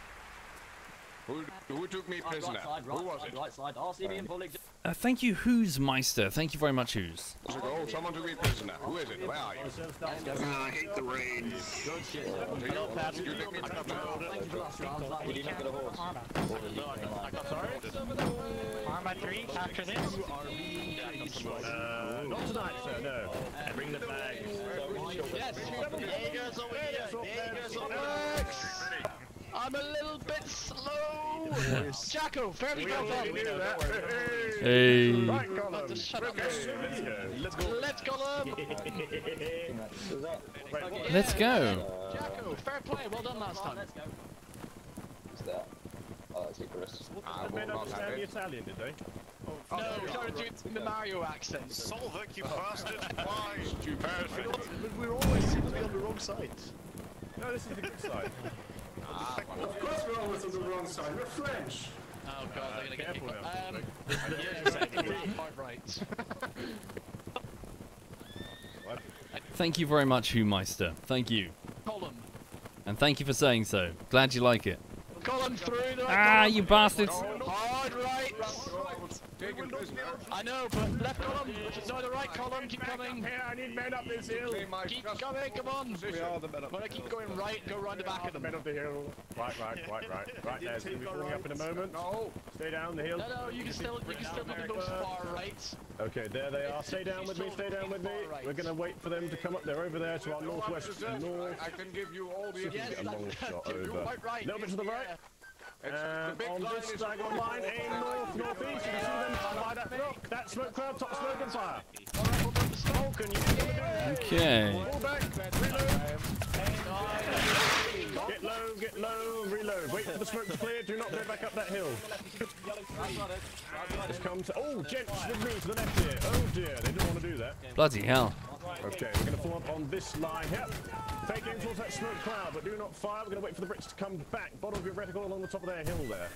[SPEAKER 6] Who took me prisoner? Who was it?
[SPEAKER 10] Right side, RCB and public.
[SPEAKER 3] Thank you, Who's Meister. Thank you very much, Who's.
[SPEAKER 6] Oh, someone took me prisoner. Who is it? Where are you?
[SPEAKER 9] I hate the rain.
[SPEAKER 10] Good shit.
[SPEAKER 6] You took me prisoner.
[SPEAKER 10] We did not get a horse.
[SPEAKER 9] Arma 3 after this.
[SPEAKER 1] Not tonight, sir, no. Bring the flags.
[SPEAKER 5] Yes, Jaegers over here. Jaegers over here. I'm a little bit slow. Jacko, fairly well done.
[SPEAKER 3] Hey.
[SPEAKER 1] Right, Gollum.
[SPEAKER 5] Just shut up.
[SPEAKER 1] Let's go.
[SPEAKER 5] Let's go.
[SPEAKER 3] Let's go.
[SPEAKER 5] Jacko, fair play. Well done last time.
[SPEAKER 10] Who's that? Oh, that's Icarus.
[SPEAKER 6] I
[SPEAKER 1] They
[SPEAKER 6] will
[SPEAKER 1] don't
[SPEAKER 6] not
[SPEAKER 1] understand
[SPEAKER 6] have
[SPEAKER 1] the
[SPEAKER 6] it.
[SPEAKER 1] Italian, did they?
[SPEAKER 5] No, we started doing the Mario accent.
[SPEAKER 9] Solvik, you bastard. Why?
[SPEAKER 2] But we're always seem to be on the wrong side.
[SPEAKER 1] No, this is the good side.
[SPEAKER 13] Of course we're always on the wrong side. We're French.
[SPEAKER 5] Oh god, they're gonna get
[SPEAKER 1] Careful
[SPEAKER 5] kicked.
[SPEAKER 1] now.
[SPEAKER 5] Quite right.
[SPEAKER 3] Thank you very much, Who Meister. Thank you.
[SPEAKER 5] Colin.
[SPEAKER 3] And thank you for saying so. Glad you like it.
[SPEAKER 5] Colin through the
[SPEAKER 3] Ah, you bastards.
[SPEAKER 5] hard right.
[SPEAKER 6] Taken prisoner.
[SPEAKER 5] I know, but left column. No, the right column. Keep coming.
[SPEAKER 1] Here, I need men up this hill.
[SPEAKER 5] Keep coming. Come on.
[SPEAKER 6] We are the men of
[SPEAKER 5] When I keep going right, go round the back of them.
[SPEAKER 1] Men up the hill. Right. Right, there's going to be falling up in a moment.
[SPEAKER 6] No.
[SPEAKER 1] Stay down the hill.
[SPEAKER 5] No, you can still go the most far right.
[SPEAKER 1] Okay, there they are. Stay down with me. We're going to wait for them to come up. They're over there to our northwest.
[SPEAKER 6] I can give you all the
[SPEAKER 5] Yes,
[SPEAKER 1] A long shot
[SPEAKER 5] you're
[SPEAKER 1] over.
[SPEAKER 5] quite right.
[SPEAKER 1] A little bit to the right.
[SPEAKER 6] The big
[SPEAKER 1] On
[SPEAKER 6] line
[SPEAKER 1] this
[SPEAKER 6] is
[SPEAKER 1] diagonal line, aim northeast. You can see them by that rock. That smoke cloud, top smoke and fire. Falcon, you can do
[SPEAKER 3] Okay.
[SPEAKER 1] Pull back, reload. Get low, reload. Wait for the smoke to clear. Do not go back up that hill. Just come to. Oh, gents with me to the left here. Oh dear, they didn't want to do that.
[SPEAKER 3] Bloody hell.
[SPEAKER 1] Okay, we're going to form up on this line here. Take aim towards that smoke cloud, but do not fire. We're going to wait for the Brits to come back. Bottom of your reticle along the top of their hill there.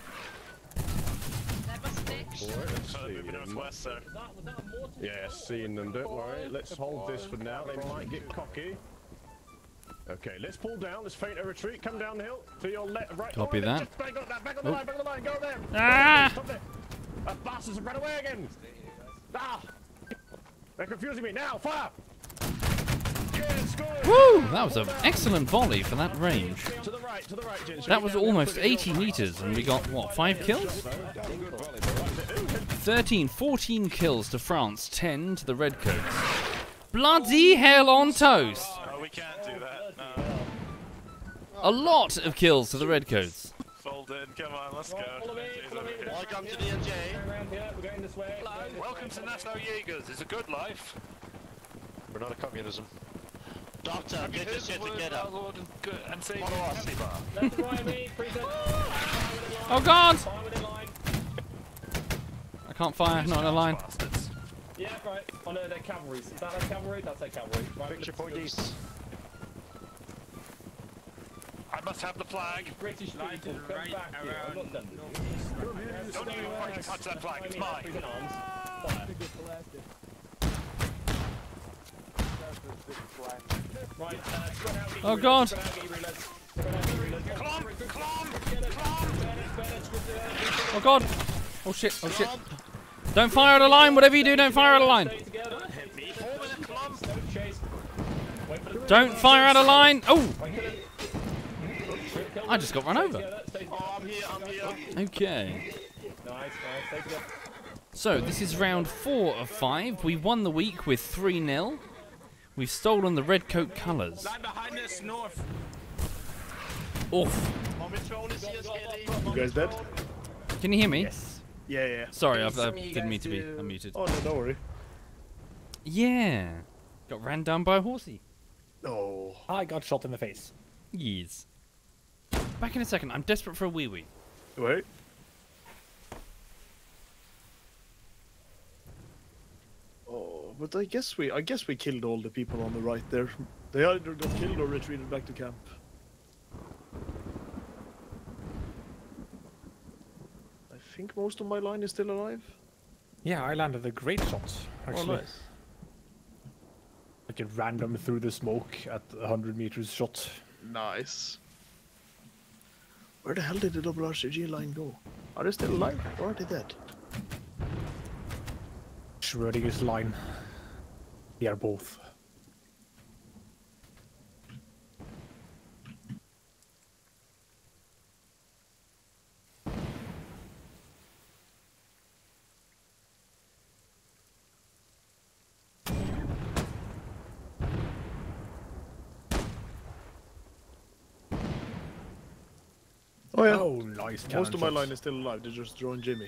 [SPEAKER 9] Northwest, sir.
[SPEAKER 1] Yeah, seeing them, don't worry. Let's hold this for now. They might get cocky. Okay, let's pull down. Let's feint a retreat. Come down the hill to your left, right.
[SPEAKER 3] Copy that.
[SPEAKER 1] Just back on the line, Go there.
[SPEAKER 3] Ah!
[SPEAKER 1] Stop there. That bastards have run away again. Ah! They're confusing me. Now, fire! Yeah, score!
[SPEAKER 3] Woo! That was an excellent volley for that range.
[SPEAKER 1] To the right, gents.
[SPEAKER 3] That was almost 80 meters, and we got, what, 5 kills? 14 kills to France, 10 to the Redcoats. Bloody hell on toast!
[SPEAKER 9] Oh, we can't do that. No.
[SPEAKER 3] A lot of kills to the Redcoats.
[SPEAKER 9] Fold in. Come on, let's go.
[SPEAKER 5] Welcome to the NJ.
[SPEAKER 9] Welcome to National Jaegers. It's a good life.
[SPEAKER 2] We're not a communism.
[SPEAKER 5] Doctor, get your shit together.
[SPEAKER 9] And say,
[SPEAKER 3] Oh god! I can't fire, not in a line.
[SPEAKER 8] Yeah, right. Oh no, they're cavalry. Is that their cavalry? That's their cavalry. Right,
[SPEAKER 2] Picture point east.
[SPEAKER 9] I must have the flag.
[SPEAKER 8] British people, come back here. I'm not done with you.
[SPEAKER 9] Don't even try to touch that flag. It's mine.
[SPEAKER 3] Oh God! Oh God! Oh shit! Oh shit! Don't fire at a line. Whatever you do, don't fire at a line. Don't fire at a line. Oh! I just got run over.
[SPEAKER 9] Oh, I'm here.
[SPEAKER 3] Okay.
[SPEAKER 8] Nice. Take it up.
[SPEAKER 3] So this is round 4 of 5. We won the week with 3-0. We've stolen the red coat colours.
[SPEAKER 9] Line behind us, north.
[SPEAKER 3] Oof.
[SPEAKER 2] You guys dead?
[SPEAKER 3] Can you hear me?
[SPEAKER 2] Yes. Yeah.
[SPEAKER 3] Sorry, I didn't mean to be unmuted.
[SPEAKER 2] Oh no, don't worry.
[SPEAKER 3] Yeah. Got ran down by a horsey.
[SPEAKER 2] Oh.
[SPEAKER 4] I got shot in the face.
[SPEAKER 3] Yes. Back in a second. I'm desperate for a wee-wee.
[SPEAKER 2] Wait. Oh, but I guess we killed all the people on the right there. They either got killed or retreated back to camp. I think most of my line is still alive.
[SPEAKER 4] Yeah, I landed a great shot, actually.
[SPEAKER 2] Oh, nice.
[SPEAKER 4] Like a random through the smoke at 100 meters shot.
[SPEAKER 2] Nice. Where the hell did the double RCG line go? Are they still alive or are they dead?
[SPEAKER 4] Schrödinger's line. They are both.
[SPEAKER 2] Oh yeah.
[SPEAKER 4] Oh, nice.
[SPEAKER 2] Most of my line is still alive. They just drawing Jimmy.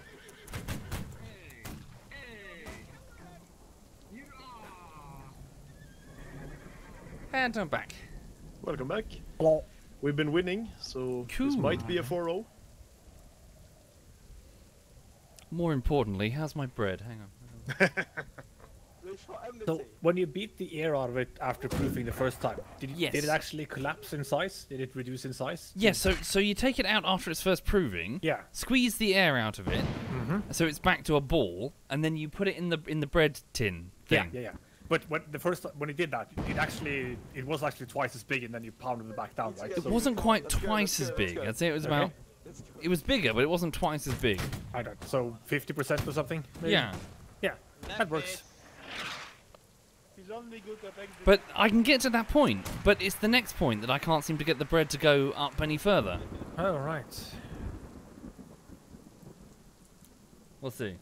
[SPEAKER 3] And I'm back.
[SPEAKER 2] Welcome back.
[SPEAKER 4] Hello.
[SPEAKER 2] We've been winning, so this might be a 4-0.
[SPEAKER 3] More importantly, how's my bread? Hang on.
[SPEAKER 4] So, when you beat the air out of it after proofing the first time, did it actually collapse in size? Did it reduce in size?
[SPEAKER 3] Yeah, so you take it out after it's first proving.
[SPEAKER 4] Yeah.
[SPEAKER 3] Squeeze the air out of it, so it's back to a ball, and then you put it in the bread tin thing.
[SPEAKER 4] Yeah. But when it did that, it was actually twice as big, and then you pounded it back down, right?
[SPEAKER 3] It wasn't quite twice as big. I'd say it was about. It was bigger, but it wasn't twice as big.
[SPEAKER 4] I don't. So 50% or something. Maybe?
[SPEAKER 3] Yeah.
[SPEAKER 4] Yeah, that works.
[SPEAKER 3] But I can get to that point, but it's the next point that I can't seem to get the bread to go up any further.
[SPEAKER 4] Oh, right.
[SPEAKER 3] We'll see.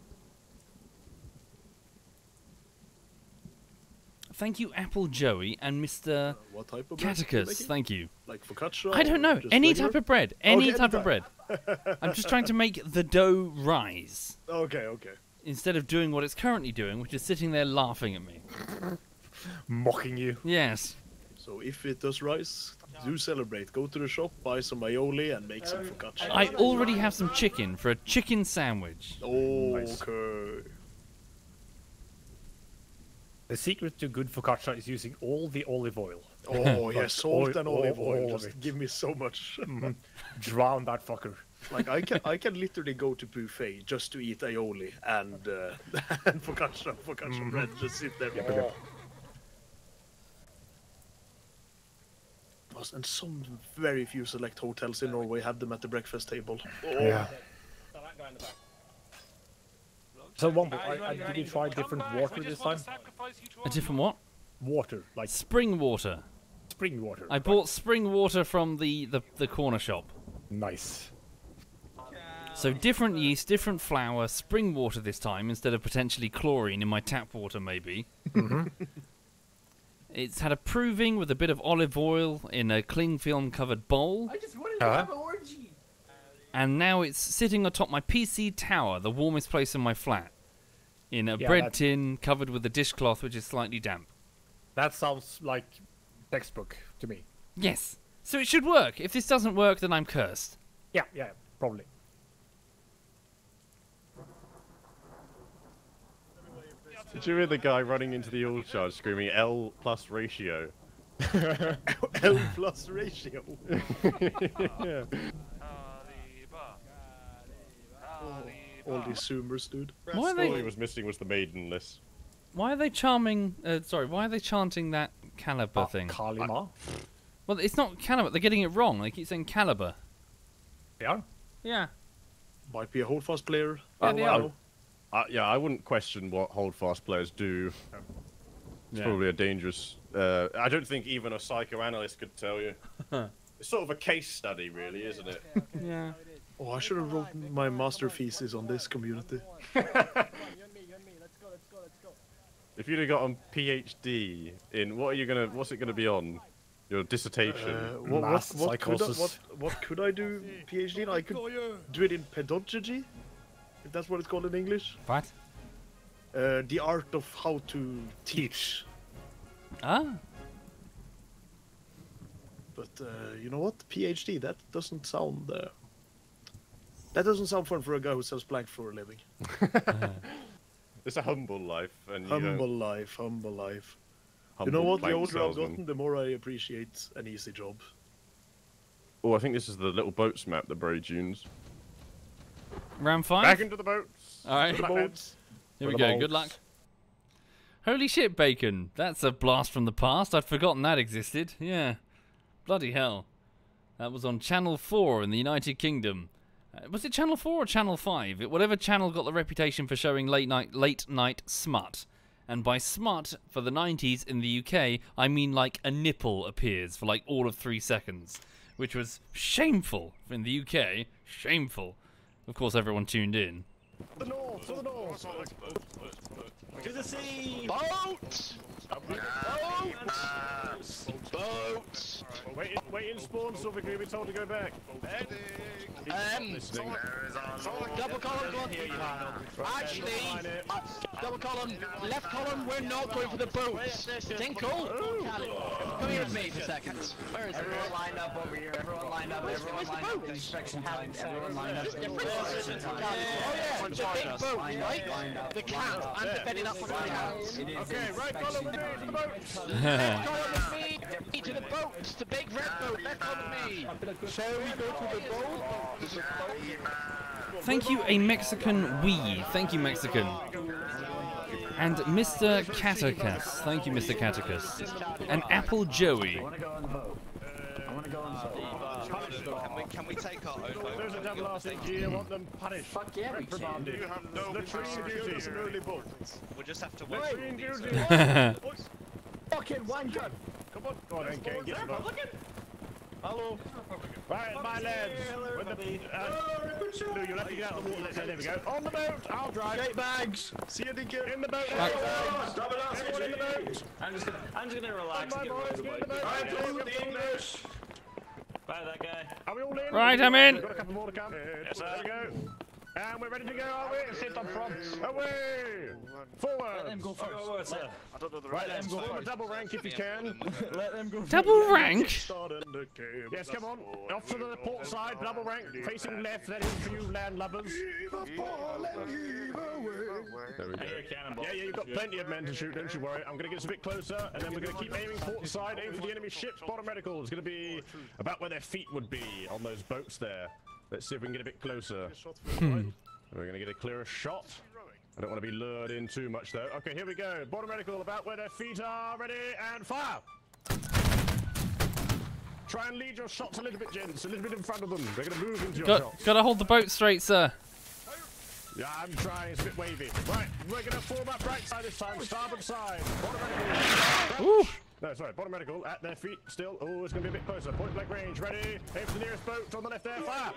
[SPEAKER 3] Thank you, Apple Joey and Mr.
[SPEAKER 2] What type of bread?
[SPEAKER 3] Catechus. Thank you.
[SPEAKER 2] Like focaccia?
[SPEAKER 3] I don't know.
[SPEAKER 2] Just
[SPEAKER 3] Any
[SPEAKER 2] regular?
[SPEAKER 3] type of bread. Any type of bread. I'm just trying to make the dough rise.
[SPEAKER 2] Okay.
[SPEAKER 3] Instead of doing what it's currently doing, which is sitting there laughing at me.
[SPEAKER 4] Mocking you.
[SPEAKER 3] Yes.
[SPEAKER 2] So if it does rise, do celebrate. Go to the shop, buy some aioli, and make some focaccia.
[SPEAKER 3] I already have some chicken for a chicken sandwich.
[SPEAKER 2] Okay.
[SPEAKER 4] The secret to good focaccia is using all the olive oil.
[SPEAKER 2] Oh yeah, salt and olive oil.
[SPEAKER 4] all of
[SPEAKER 2] Just
[SPEAKER 4] it.
[SPEAKER 2] give me so much.
[SPEAKER 4] Drown that fucker.
[SPEAKER 2] Like I can literally go to buffet just to eat aioli and and focaccia bread. Just sit there. And some very few select hotels in Norway have them at the breakfast table. Oh.
[SPEAKER 4] Yeah. So did you try different water this time?
[SPEAKER 3] A different what?
[SPEAKER 4] Water, like
[SPEAKER 3] spring water.
[SPEAKER 4] Spring water.
[SPEAKER 3] I bought spring water from the corner shop.
[SPEAKER 4] Nice.
[SPEAKER 3] So different yeast, different flour, spring water this time instead of potentially chlorine in my tap water maybe. It's had a proving with a bit of olive oil in a cling film covered bowl.
[SPEAKER 10] I just wanted to have an orgy.
[SPEAKER 3] And now it's sitting atop my PC tower, the warmest place in my flat, in a bread tin covered with a dishcloth which is slightly damp.
[SPEAKER 4] That sounds like textbook to me.
[SPEAKER 3] Yes. So it should work. If this doesn't work, then I'm cursed.
[SPEAKER 4] Yeah, probably.
[SPEAKER 1] Did you hear the guy running into the oil charge screaming L plus ratio?
[SPEAKER 2] L plus ratio.
[SPEAKER 1] Yeah.
[SPEAKER 2] All these zoomers, dude.
[SPEAKER 1] All he was missing was the maidenless.
[SPEAKER 3] Why are they charming? Why are they chanting that caliber thing?
[SPEAKER 4] Kalima.
[SPEAKER 3] Well, it's not caliber. They're getting it wrong. They keep saying caliber.
[SPEAKER 4] They are?
[SPEAKER 3] Yeah.
[SPEAKER 2] Might be a holdfast player.
[SPEAKER 3] Yeah, they are.
[SPEAKER 1] Yeah, I wouldn't question what holdfast players do. It's probably a dangerous... I don't think even a psychoanalyst could tell you. It's sort of a case study, really, isn't it?
[SPEAKER 3] Yeah.
[SPEAKER 2] Oh, I should have written my master thesis on this community.
[SPEAKER 1] If you'd have got a PhD in... What's it gonna be on? Your dissertation?
[SPEAKER 2] What could I do PhD in? I could do it in pedagogy, if that's what it's called in English.
[SPEAKER 3] What?
[SPEAKER 2] The art of how to teach.
[SPEAKER 3] Ah.
[SPEAKER 2] But you know what? PhD, that doesn't sound... that doesn't sound fun for a guy who sells planks for a living.
[SPEAKER 1] It's a humble life. And
[SPEAKER 2] humble life. You know what? The older I've gotten, the more I appreciate an easy job.
[SPEAKER 1] Oh, I think this is the little boats map that Brady tunes.
[SPEAKER 3] Round 5?
[SPEAKER 1] Back into the boats!
[SPEAKER 3] Alright. Here we go, good luck. Holy shit, Bacon. That's a blast from the past. I'd forgotten that existed. Yeah. Bloody hell. That was on Channel 4 in the United Kingdom. Was it Channel 4 or Channel 5? Whatever channel got the reputation for showing late night smut. And by smut, for the 90s in the UK, I mean like a nipple appears for like all of 3 seconds. Which was shameful in the UK. Shameful. Of course, everyone tuned in.
[SPEAKER 2] To the north! To the sea!
[SPEAKER 5] Boat! Boat!
[SPEAKER 1] Wait in spawn, Silver, we've been told to go back.
[SPEAKER 5] Double column, go on. Actually, double column, left column, we're not going for the boats. Tinkle, come here with me for a second. Where is everyone it? Lined up over here, everyone lined up, everyone lined up. Inspection time, everyone lined up. Inspection time. Oh yeah, the big boat, right? The cat, I'm defending that fucking cat.
[SPEAKER 1] Okay, right column with me to the boats.
[SPEAKER 5] Left column with me to the boats, the big red boat, left column with me. Shall we go to the boat?
[SPEAKER 3] Thank you, a Mexican wee. Thank you, Mexican. And Mr. Catechus. Thank you, Mr. Catechus. And Apple Joey.
[SPEAKER 7] Can we take our own boat?
[SPEAKER 1] There's a double RCG, I want them punished.
[SPEAKER 10] Fuck yeah, we can.
[SPEAKER 7] You have no
[SPEAKER 1] duty.
[SPEAKER 7] We'll just have to
[SPEAKER 1] wait.
[SPEAKER 10] Fucking wanker!
[SPEAKER 1] Come on, NK, get the boat. Hello. Right, my lads. You'll have to get out of the water. There we go. On the boat. I'll drive.
[SPEAKER 2] Gate bags. See you, Dinky.
[SPEAKER 1] In the boat. Everyone in the boat.
[SPEAKER 15] I'm just gonna relax and get rid of the boat.
[SPEAKER 1] Right, the English.
[SPEAKER 15] Bye, that guy.
[SPEAKER 1] Are we all in?
[SPEAKER 3] Right, I'm in.
[SPEAKER 1] Got a couple more to come. Yes, there we go. And we're ready to go, are we? Sit on front. Away! Forward!
[SPEAKER 15] Let them go first.
[SPEAKER 1] Sir. Right, let them go forward. Double rank if you can.
[SPEAKER 15] Let them go
[SPEAKER 3] Double rank?
[SPEAKER 1] Yes, come on. Off to the port side, double rank. Facing left, that is for you landlubbers. There we go. Yeah, you've got plenty of men to shoot, don't you worry. I'm going to get us a bit closer, and then we're going to keep aiming port side, aim for the enemy ships. Bottom medical is going to be about where their feet would be on those boats there. Let's see if we can get a bit closer. We're going to get a clearer shot. I don't want to be lured in too much, though. Okay, here we go. Bottom medical, about where their feet are. Ready, and fire! Try and lead your shots a little bit, gents. A little bit in front of them. They're going to move into your shots.
[SPEAKER 3] Gotta hold the boat straight, sir.
[SPEAKER 1] Yeah, I'm trying. It's a bit wavy. Right, we're going to form up right side this time. Starboard side. Bottom medical.
[SPEAKER 3] Ooh.
[SPEAKER 1] No, sorry, bottom medical at their feet still. Oh, it's going to be a bit closer. Point blank range, ready. Aim for the nearest boat on the left there. Fire!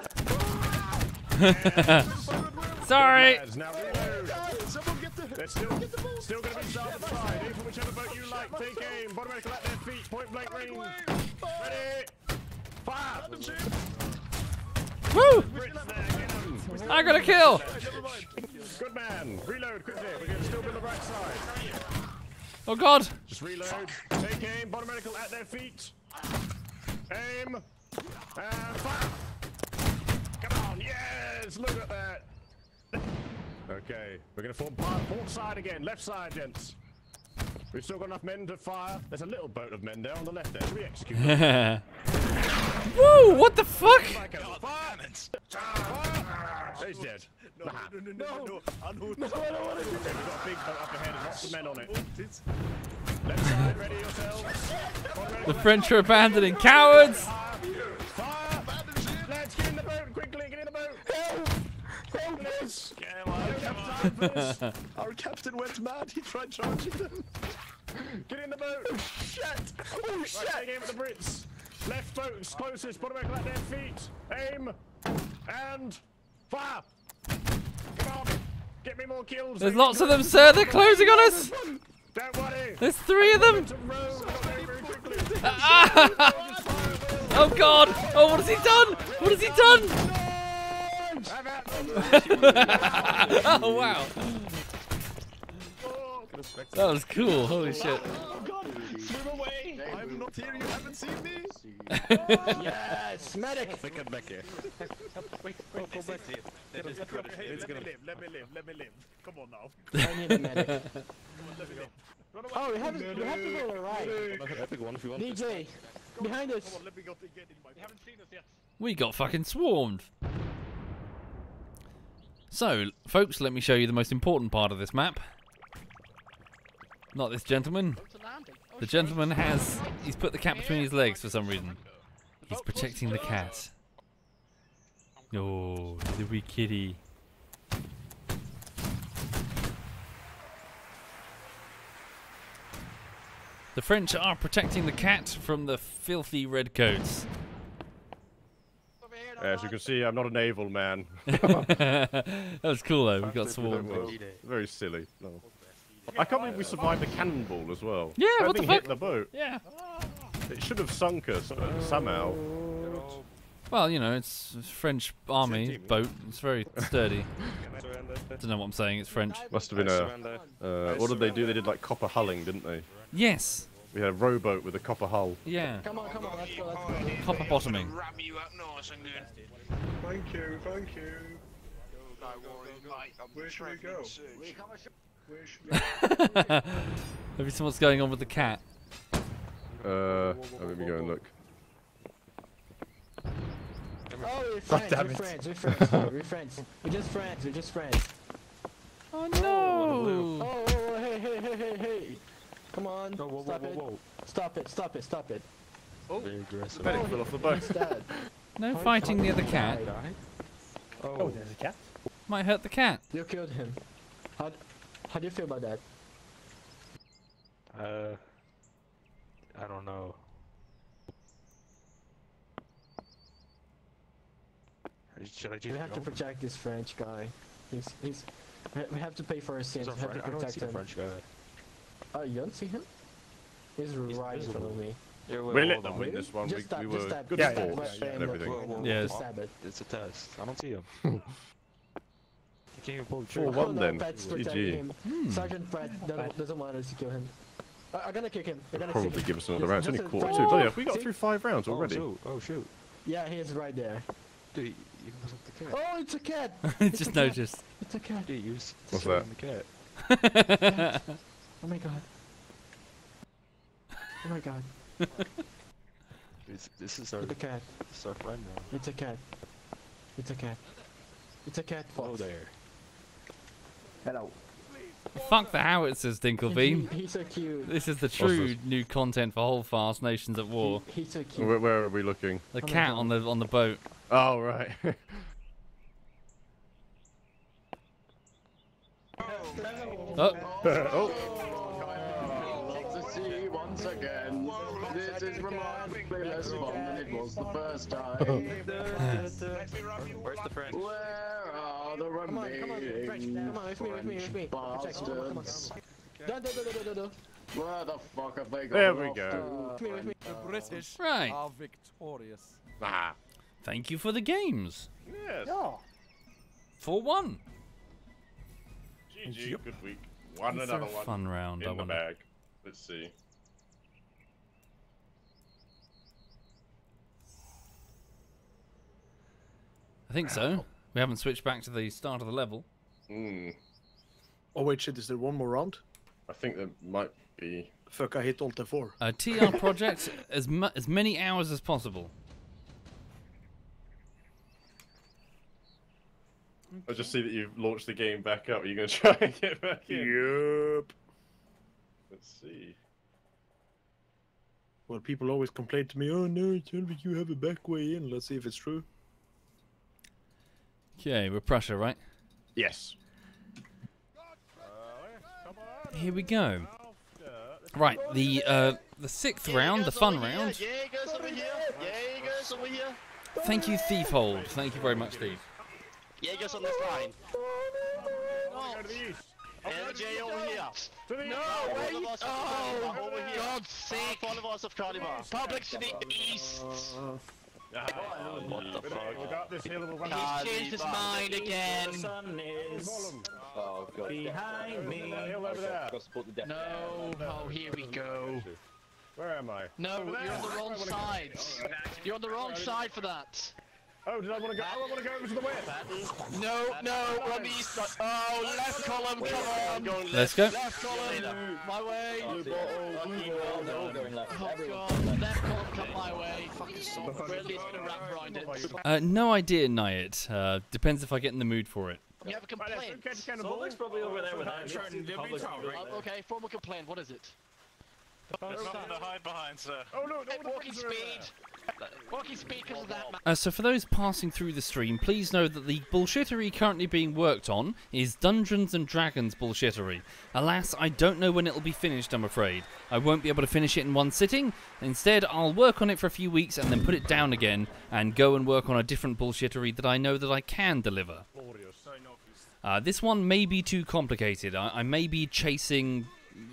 [SPEAKER 3] Sorry.
[SPEAKER 1] Now reload. They're still going to be starboard side. Aim for whichever boat you like. Take aim. Bottom medical at their feet. Point blank range. Ready. Fire!
[SPEAKER 3] Woo! I got a kill.
[SPEAKER 1] Good man. Reload quickly. We're going to still be on the right side.
[SPEAKER 3] Oh God!
[SPEAKER 1] Just reload. Take aim. Bottom medical at their feet. Aim. And fire. Come on. Yes. Look at that. Okay. We're going to form port side again. Left side, gents. We've still got enough men to fire. There's a little boat of men there on the left there. Should we execute them?
[SPEAKER 3] Whoa, what the fuck?
[SPEAKER 1] He's dead.
[SPEAKER 2] No. I don't want to do
[SPEAKER 1] We've got a big boat up ahead and lots of men on it. Left side, ready yourselves.
[SPEAKER 3] The French are abandoning. Cowards!
[SPEAKER 1] Fire! Let's get in the boat quickly. Get in the boat. Help us!
[SPEAKER 2] Our captain went mad. He tried charging them.
[SPEAKER 1] Get in the boat. Oh shit! Oh shit! Right, take aim at the Brits. Left boat's closest. Put them back at their feet. Aim and fire. Come on. Get me more kills.
[SPEAKER 3] There's lots of them, sir. They're closing on us.
[SPEAKER 1] Don't worry.
[SPEAKER 3] There's 3 of them. Oh God! Oh, what has he done? What has he done? Oh wow! That was cool. Holy shit!
[SPEAKER 2] Oh God! Swim away! I'm not here. You haven't seen me.
[SPEAKER 8] Yes, medic.
[SPEAKER 1] Get back here.
[SPEAKER 2] Wait, let me live. Come on now.
[SPEAKER 8] I need a medic.
[SPEAKER 2] Let me live.
[SPEAKER 8] Oh, we have to go right. DJ, behind us.
[SPEAKER 2] Let me get in my.
[SPEAKER 5] They haven't seen us yet.
[SPEAKER 3] We got fucking swarmed. So, folks, let me show you the most important part of this map. Not this gentleman. The gentleman he's put the cat between his legs for some reason. He's protecting the cat. Oh, the wee kitty. The French are protecting the cat from the filthy redcoats.
[SPEAKER 1] As you can see, I'm not a naval man.
[SPEAKER 3] That was cool though, we got swarmed.
[SPEAKER 1] Very silly. No. I can't believe we survived a cannonball as well.
[SPEAKER 3] Yeah,
[SPEAKER 1] that
[SPEAKER 3] what the
[SPEAKER 1] thing
[SPEAKER 3] fuck?
[SPEAKER 1] hit the boat.
[SPEAKER 3] Yeah.
[SPEAKER 1] It should have sunk us somehow.
[SPEAKER 3] Well, you know, it's a French army boat. It's very sturdy. Don't know what I'm saying. It's French.
[SPEAKER 1] Must have been a. What did they do? They did like copper hulling, didn't they?
[SPEAKER 3] Yes.
[SPEAKER 1] We had a rowboat with a copper hull.
[SPEAKER 3] Yeah.
[SPEAKER 8] Come on, let's go.
[SPEAKER 3] Copper bottoming.
[SPEAKER 13] Thank you. Where should we go?
[SPEAKER 3] Have you seen what's going on with the cat?
[SPEAKER 1] Let me go and look.
[SPEAKER 8] Oh, we're friends. We're friends. We're just friends.
[SPEAKER 3] Oh no!
[SPEAKER 8] Oh, hey. Come on. Stop it.
[SPEAKER 1] Oh, the medic fell off the boat.
[SPEAKER 3] No fighting near the cat.
[SPEAKER 4] Oh, there's a cat.
[SPEAKER 3] Might hurt the cat.
[SPEAKER 8] You killed him. How do you feel about that?
[SPEAKER 11] I don't know. Should I just
[SPEAKER 8] We have to protect this French guy. He's. We have to pay for his sins. We have to protect
[SPEAKER 11] I don't see
[SPEAKER 8] him.
[SPEAKER 11] the French guy.
[SPEAKER 8] Oh, you don't see him? He's right in front of me.
[SPEAKER 1] We let them win this one. We were good sports and everything.
[SPEAKER 3] Yeah,
[SPEAKER 11] it's a test. I don't see him. You can't even pull the trigger.
[SPEAKER 1] 4-1 then.
[SPEAKER 8] Pat's protecting him. Sergeant Pat doesn't want us to kill him. I'm gonna kick him.
[SPEAKER 1] Probably give us another round. It's only quarter 2. Oh yeah, we got through 5 rounds already.
[SPEAKER 11] Oh shoot.
[SPEAKER 8] Yeah, he's right there.
[SPEAKER 11] Dude, you must have the cat.
[SPEAKER 8] Oh, it's a cat!
[SPEAKER 3] Just noticed.
[SPEAKER 8] It's a cat.
[SPEAKER 11] Dude, you
[SPEAKER 1] What's that?
[SPEAKER 11] The cat.
[SPEAKER 8] Oh my god. Oh my god.
[SPEAKER 11] This is our.
[SPEAKER 8] It's a cat.
[SPEAKER 11] This is our friend now.
[SPEAKER 8] It's a cat. It's a cat. It's a cat.
[SPEAKER 11] Hello there.
[SPEAKER 10] Hello.
[SPEAKER 3] Fuck the howitzers, Dinkelbeam.
[SPEAKER 8] He's so cute.
[SPEAKER 3] This is the true new content for Holdfast Nations at War.
[SPEAKER 8] He's so cute.
[SPEAKER 1] Where are we looking?
[SPEAKER 3] The cat on the boat.
[SPEAKER 1] Oh right.
[SPEAKER 3] Oh.
[SPEAKER 10] Once again, this is remarkably less fun than it was the first time.
[SPEAKER 11] Where's the French?
[SPEAKER 10] Where are the remaining French bastards? Where the fuck have they gone?
[SPEAKER 1] There we go.
[SPEAKER 16] The British
[SPEAKER 3] Right.
[SPEAKER 16] are victorious.
[SPEAKER 1] Ah.
[SPEAKER 3] Thank you for the games.
[SPEAKER 1] Yes.
[SPEAKER 4] Yeah.
[SPEAKER 3] 4-1.
[SPEAKER 1] GG. Good week. One
[SPEAKER 3] Is
[SPEAKER 1] another
[SPEAKER 3] there a
[SPEAKER 1] one.
[SPEAKER 3] fun round, I
[SPEAKER 1] In the
[SPEAKER 3] wonder?
[SPEAKER 1] bag. Let's see.
[SPEAKER 3] I think so. We haven't switched back to the start of the level.
[SPEAKER 2] Oh wait, shit! Is there one more round?
[SPEAKER 1] I think there might be.
[SPEAKER 2] Fuck, I hit Alt F4.
[SPEAKER 3] TR project as many hours as possible.
[SPEAKER 1] I just see that you've launched the game back up. Are you going to try and get back in?
[SPEAKER 2] Yep.
[SPEAKER 1] Let's see.
[SPEAKER 2] Well, people always complain to me, oh no, Chelvik, you have a back way in. Let's see if it's true.
[SPEAKER 3] Okay, we're Prussia, right?
[SPEAKER 1] Yes.
[SPEAKER 3] Here we go. Right, the 6th round, the fun round.
[SPEAKER 5] Jaegers over here. Jaegers over here.
[SPEAKER 3] Thank you, Thiefhold. Thank you very much, Thief.
[SPEAKER 5] Jaegers on this line. LJ over here. No, wait. Oh, over here. God's sake. Followers of Calibar. Public sneak east.
[SPEAKER 1] What the fuck? We got this hill.
[SPEAKER 5] He's changed his mind again.
[SPEAKER 15] The sun is behind me.
[SPEAKER 5] No, oh, here we go.
[SPEAKER 1] Where am I?
[SPEAKER 5] No, you're on the wrong side. You're on the wrong side for that.
[SPEAKER 1] Oh, did I want to go? I want to go over to the west.
[SPEAKER 5] No, we're on the east side. Oh, left column, come on.
[SPEAKER 3] Let's go.
[SPEAKER 5] Left column, my way. Oh god, left column, come my way. Fucking song. We're at least gonna wrap around it.
[SPEAKER 3] No idea, Nyet. Depends if I get in the mood for it.
[SPEAKER 5] You have a complaint.
[SPEAKER 15] Solvik's probably over there with
[SPEAKER 5] Okay, formal complaint, what is it?
[SPEAKER 7] There's nothing to hide behind, sir.
[SPEAKER 1] Oh no,
[SPEAKER 5] walking speed. Walking speed because of that.
[SPEAKER 3] So for those passing through the stream, please know that the bullshittery currently being worked on is Dungeons and Dragons bullshittery. Alas, I don't know when it will be finished, I'm afraid. I won't be able to finish it in one sitting. Instead, I'll work on it for a few weeks and then put it down again and go and work on a different bullshittery that I know that I can deliver. This one may be too complicated. I may be chasing...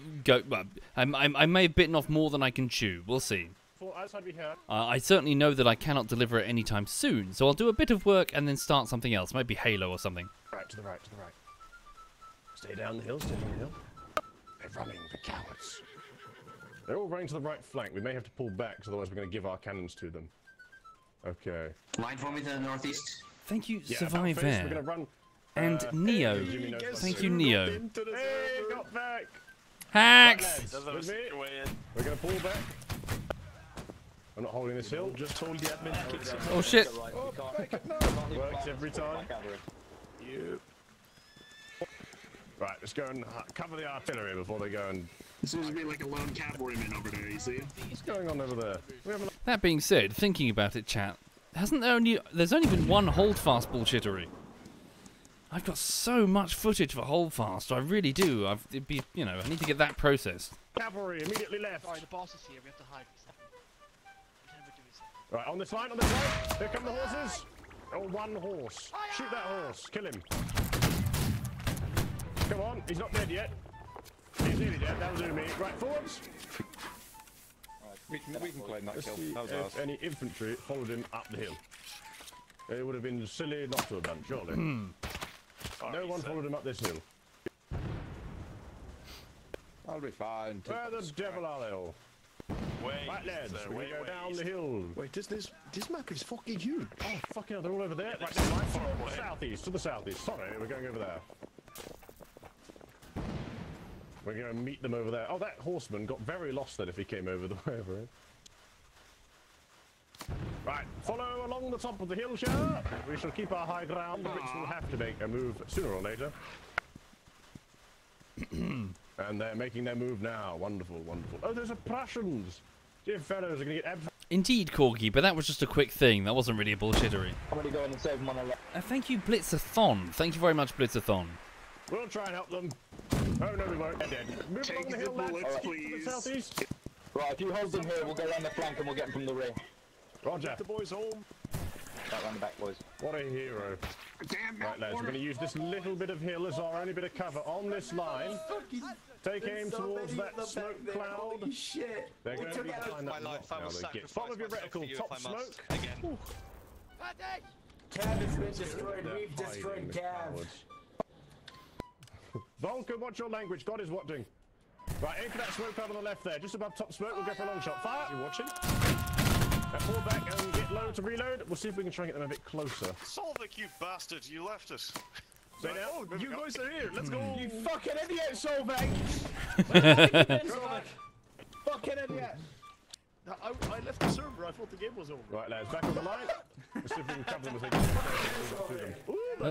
[SPEAKER 3] I may have bitten off more than I can chew. We'll see. I certainly know that I cannot deliver it anytime soon, so I'll do a bit of work and then start something else. Maybe Halo or something.
[SPEAKER 1] Right, to the right, to the right. Stay down the hill, stay down the hill. They're running, the cowards. They're all running to the right flank. We may have to pull back, otherwise we're going to give our cannons to them. Okay.
[SPEAKER 17] Line for me to the northeast.
[SPEAKER 3] Thank you,
[SPEAKER 1] Yeah,
[SPEAKER 3] Survive
[SPEAKER 1] we're
[SPEAKER 3] Air.
[SPEAKER 1] going to run.
[SPEAKER 3] And Neo.
[SPEAKER 1] Hey,
[SPEAKER 3] thank you, Neo.
[SPEAKER 1] Hey, got back.
[SPEAKER 3] Hacks!
[SPEAKER 1] With me. We're going to pull back. I'm not holding this hill. Just hold the admin.
[SPEAKER 3] Oh shit.
[SPEAKER 1] Oh, works every time. You. Right, let's go and cover the artillery before they go and...
[SPEAKER 10] This seems to be like a lone cavalryman over there, you see?
[SPEAKER 1] What's going on over there?
[SPEAKER 3] That being said, thinking about it, chat, there's only been one holdfast bullshittery. I've got so much footage for holdfast, I really do. I need to get that processed.
[SPEAKER 1] Cavalry, immediately left.
[SPEAKER 5] Sorry, the boss is here, we have to hide.
[SPEAKER 1] Right, on this line, on this line. Here come the horses. Oh, one horse. Shoot that horse. Kill him. Come on, he's not dead yet. He's nearly dead, that'll do me. Right, forwards.
[SPEAKER 6] We can claim that
[SPEAKER 1] Let's
[SPEAKER 6] kill.
[SPEAKER 1] see
[SPEAKER 6] That was
[SPEAKER 1] if
[SPEAKER 6] ours.
[SPEAKER 1] any infantry followed him up the hill. It would have been silly not to have done, surely. No one followed him up this hill.
[SPEAKER 6] I'll be fine.
[SPEAKER 1] Where the devil are they all? Right, lads, we're going to go down the hill.
[SPEAKER 2] Wait, this map is fucking huge.
[SPEAKER 1] Oh, fucking hell, they're all over there. Right, never mind. To the southeast, to the southeast. Sorry, we're going over there. We're going to meet them over there. Oh, that horseman got very lost then if he came over the way over here. Right, follow along the top of the hill, sir. We shall keep our high ground. The Brits will have to make a move sooner or later. And they're making their move now. Wonderful, wonderful. Oh, there's a Prussians. Dear fellows, are going to get...
[SPEAKER 3] Indeed, Corgi, but that was just a quick thing. That wasn't really a bullshittery.
[SPEAKER 8] I'm going to go in and save them on the left.
[SPEAKER 3] Thank you, Blitzathon. Thank you very much, Blitzathon.
[SPEAKER 1] We'll try and help them. Oh, no, we won't. They're dead. Move along the hill, lads. To the southeast.
[SPEAKER 8] Right, if you hold them here, we'll go around the flank and we'll get them from the rear.
[SPEAKER 1] Roger.
[SPEAKER 2] The boys home.
[SPEAKER 8] Right round the back, boys.
[SPEAKER 1] What a hero.
[SPEAKER 10] Damn,
[SPEAKER 1] Right, lads, we're going to use this little bit of hill as our only bit of cover on this line. Take aim towards that smoke cloud.
[SPEAKER 10] Shit.
[SPEAKER 1] They're going to be behind that rock now. They get bottom of your reticle, top smoke.
[SPEAKER 7] Again.
[SPEAKER 10] Cav has been destroyed. We've destroyed Cav.
[SPEAKER 1] Vulcan, watch your language. God is watching. Right, aim for that smoke cloud on the left there. Just above top smoke, we'll go for a long shot. Fire! You watching? Pull back and get low to reload. We'll see if we can try and get them a bit closer.
[SPEAKER 9] Solvik, you bastard, you left us.
[SPEAKER 2] So now, you guys are here. Let's go.
[SPEAKER 10] You fucking idiot, Solveig! Fucking idiot!
[SPEAKER 2] I left the server. I thought the game was over.
[SPEAKER 1] Right, lads, back on the line. Let's see if we can cover them as they go.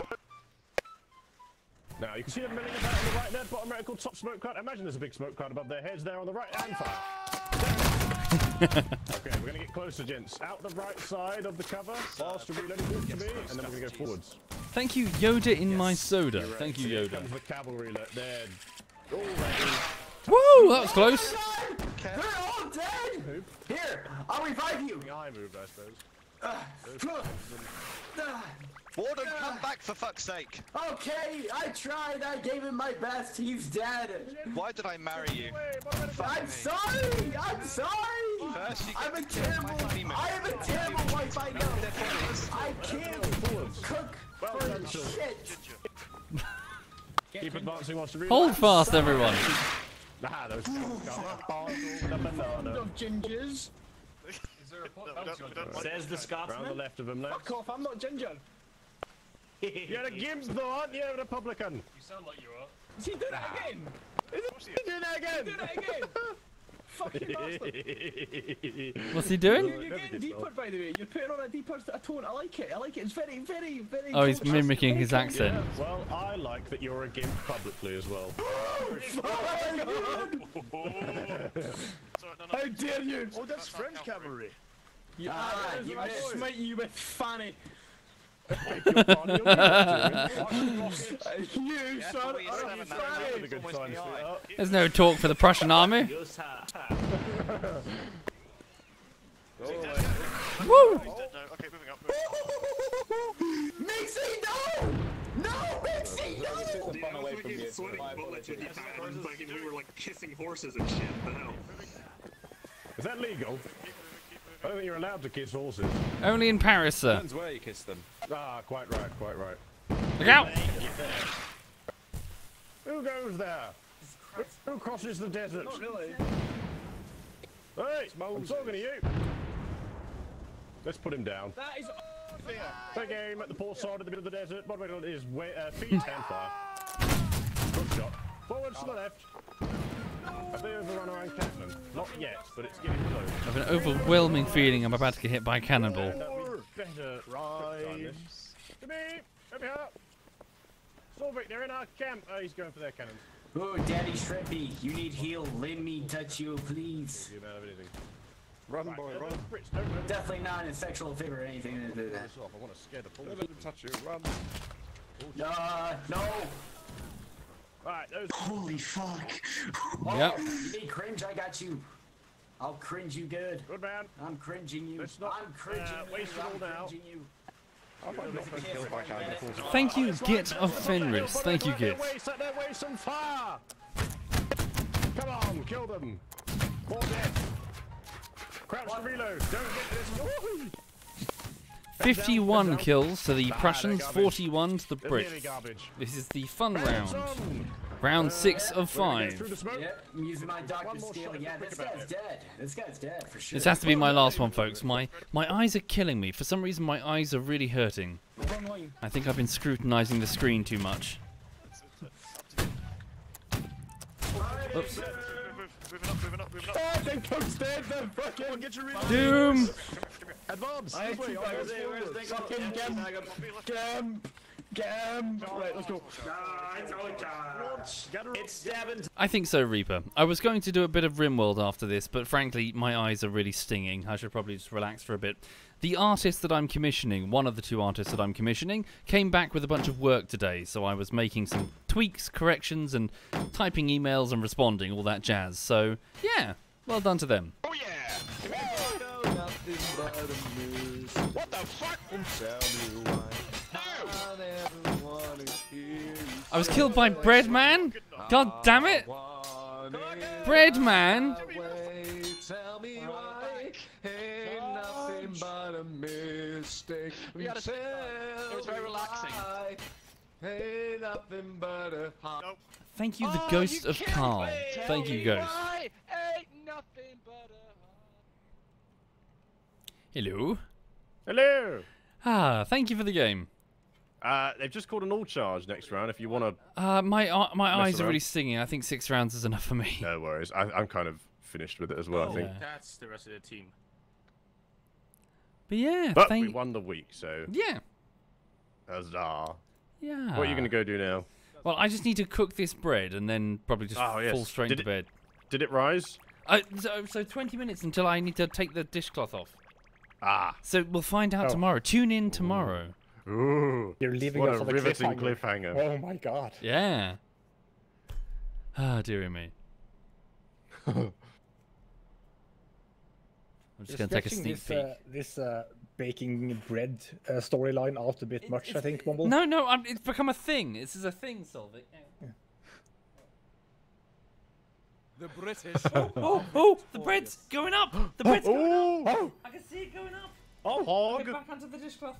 [SPEAKER 1] Now, you can see them milling about on the right there, bottom right, called top smoke cloud. Imagine there's a big smoke cloud above their heads there on the right hand side. Okay, we're going to get closer, gents. Out the right side of the cover, faster reloading to me, and then we're going to go forwards.
[SPEAKER 3] Thank you, Yoda in my soda. Thank you,
[SPEAKER 1] Here
[SPEAKER 3] Yoda.
[SPEAKER 1] comes the cavalry, look, they're all ready.
[SPEAKER 3] Woo, that was close.
[SPEAKER 10] They're all dead! Here, I'll revive you!
[SPEAKER 1] I moved, I suppose.
[SPEAKER 7] Warden, come back for fuck's sake!
[SPEAKER 10] Okay, I tried, I gave him my best, he's dead!
[SPEAKER 7] Why did I marry you?
[SPEAKER 10] I'm sorry! I'm sorry! I'm a terrible wife, I know! I can't cook for shit!
[SPEAKER 1] Keep advancing whilst you
[SPEAKER 3] Hold fast, everyone.
[SPEAKER 1] Ah, those
[SPEAKER 10] of gingers.
[SPEAKER 15] Says the Scotsman.
[SPEAKER 1] Round the left of them, lads.
[SPEAKER 10] Fuck off, I'm not ginger.
[SPEAKER 1] You're a Gibbs though, aren't you? A Republican.
[SPEAKER 15] You sound like you are.
[SPEAKER 10] Is he doing that again?
[SPEAKER 1] Is he doing that again?
[SPEAKER 10] Doing that again? Fucking bastard.
[SPEAKER 3] What's he doing?
[SPEAKER 10] You're getting deeper, by the way. You're putting on a deeper tone. I like it. I like it. It's very, very, very.
[SPEAKER 3] Oh, he's mimicking his accent.
[SPEAKER 1] Yeah, well, I like that you're a Gimp publicly as well.
[SPEAKER 10] How dare you?
[SPEAKER 2] Oh, that's French cavalry.
[SPEAKER 10] I smite you with fanny.
[SPEAKER 1] You, son.
[SPEAKER 3] There's no talk for the Prussian army. Woo!
[SPEAKER 9] Okay, moving up.
[SPEAKER 10] Mixie, no! No, Mixie, no!
[SPEAKER 13] We were like kissing horses and shit. The hell?
[SPEAKER 1] Is that legal? I don't think you're allowed to kiss horses.
[SPEAKER 3] Only in Paris, sir.
[SPEAKER 6] Depends where you kiss them.
[SPEAKER 1] Ah, quite right, quite right.
[SPEAKER 3] Look out!
[SPEAKER 1] Who goes there? Who crosses the desert?
[SPEAKER 10] Not really.
[SPEAKER 1] Hey, I'm talking to you. Let's put him down.
[SPEAKER 10] That is
[SPEAKER 1] Big aim at the poor side of the middle of the desert. Bottom right is feet and fire. Good shot. Forwards to the left. Have they overrun around Catman? Not yet, but it's getting close.
[SPEAKER 3] I have an overwhelming feeling I'm about to get hit by a cannonball.
[SPEAKER 1] Better right. To me, come here. Solvik, they're in our camp. Oh, he's going for their cannons.
[SPEAKER 10] Oh, Daddy Shrimpy, you need heal. Let me touch you, please.
[SPEAKER 1] You don't have anything.
[SPEAKER 6] Run, boy, run.
[SPEAKER 10] Definitely not in sexual favor or anything to do that.
[SPEAKER 1] I want to scare the bull.
[SPEAKER 6] Don't let him touch you. Run.
[SPEAKER 10] No.
[SPEAKER 1] Right, those.
[SPEAKER 10] Holy fuck.
[SPEAKER 3] Yep.
[SPEAKER 10] You need cringe, I got you. I'll cringe you good.
[SPEAKER 1] Good man.
[SPEAKER 10] I'm cringing you.
[SPEAKER 1] Let's not,
[SPEAKER 10] I'm cringing you.
[SPEAKER 1] waste it all now.
[SPEAKER 10] Cringing you.
[SPEAKER 3] Thank you, Git of Fenris. Thank you, Git.
[SPEAKER 1] Set their way some fire. Come on, kill them. More dead. Crouch to reload. Don't get this.
[SPEAKER 3] 51 kills to the Prussians, 41 to the Brits. This is the fun round. Round 6 of 5.
[SPEAKER 10] Yeah, I'm using my doctor's scale. Yeah, this guy's dead. This guy's dead for sure.
[SPEAKER 3] This has to be my last one, folks. My eyes are killing me. For some reason, my eyes are really hurting. I think I've been scrutinizing the screen too much. Oops.
[SPEAKER 9] Moving up.
[SPEAKER 3] Doom!
[SPEAKER 2] Advance!
[SPEAKER 15] Where's the
[SPEAKER 2] fucking Gam! Right, let's go.
[SPEAKER 15] It's stabbing.
[SPEAKER 3] I think so, Reaper. I was going to do a bit of RimWorld after this, but frankly, my eyes are really stinging. I should probably just relax for a bit. The artist that I'm commissioning, one of the two artists that I'm commissioning, came back with a bunch of work today, so I was making some tweaks, corrections, and typing emails and responding, all that jazz. So, yeah, well done to them.
[SPEAKER 9] Oh yeah! What the fuck?
[SPEAKER 3] I was killed by Breadman? God damn it! Breadman!
[SPEAKER 10] Tell me why ain't nothing but a mistake.
[SPEAKER 5] We gotta say, it was very relaxing.
[SPEAKER 10] Ain't nothing but a
[SPEAKER 3] Thank you, the Ghost of Carl. Thank you, Ghost.
[SPEAKER 5] Ain't nothing but a
[SPEAKER 3] Hello.
[SPEAKER 1] Hello.
[SPEAKER 3] Ah, thank you for the game.
[SPEAKER 1] They've just called an all charge next round. If you want to.
[SPEAKER 3] My eyes are
[SPEAKER 1] around.
[SPEAKER 3] really stinging. I think 6 rounds is enough for me.
[SPEAKER 1] No worries. I'm kind of finished with it as well. I think.
[SPEAKER 18] That's the rest of the team.
[SPEAKER 3] But yeah,
[SPEAKER 1] But we won the week, so.
[SPEAKER 3] Yeah.
[SPEAKER 1] Huzzah.
[SPEAKER 3] Yeah.
[SPEAKER 1] What are you going to go do now?
[SPEAKER 3] Well, I just need to cook this bread and then probably just fall straight into bed.
[SPEAKER 1] Did it rise?
[SPEAKER 3] So 20 minutes until I need to take the dishcloth off.
[SPEAKER 1] Ah.
[SPEAKER 3] So we'll find out tomorrow. Tune in tomorrow.
[SPEAKER 1] Ooh.
[SPEAKER 4] You're leaving
[SPEAKER 1] What
[SPEAKER 4] us
[SPEAKER 1] a
[SPEAKER 4] on a
[SPEAKER 1] riveting
[SPEAKER 4] cliffhanger. Oh my god.
[SPEAKER 3] Yeah. Ah, dearie me. I'm just going to take a sneak peek.
[SPEAKER 4] This baking bread storyline out a bit much, I think, Mumble.
[SPEAKER 3] No, it's become a thing. This is a thing, Solvik.
[SPEAKER 4] Yeah.
[SPEAKER 16] The British.
[SPEAKER 3] Oh, the bread's going up. The bread's going up. I can see it going up.
[SPEAKER 1] Oh,
[SPEAKER 3] Get back onto the dishcloth.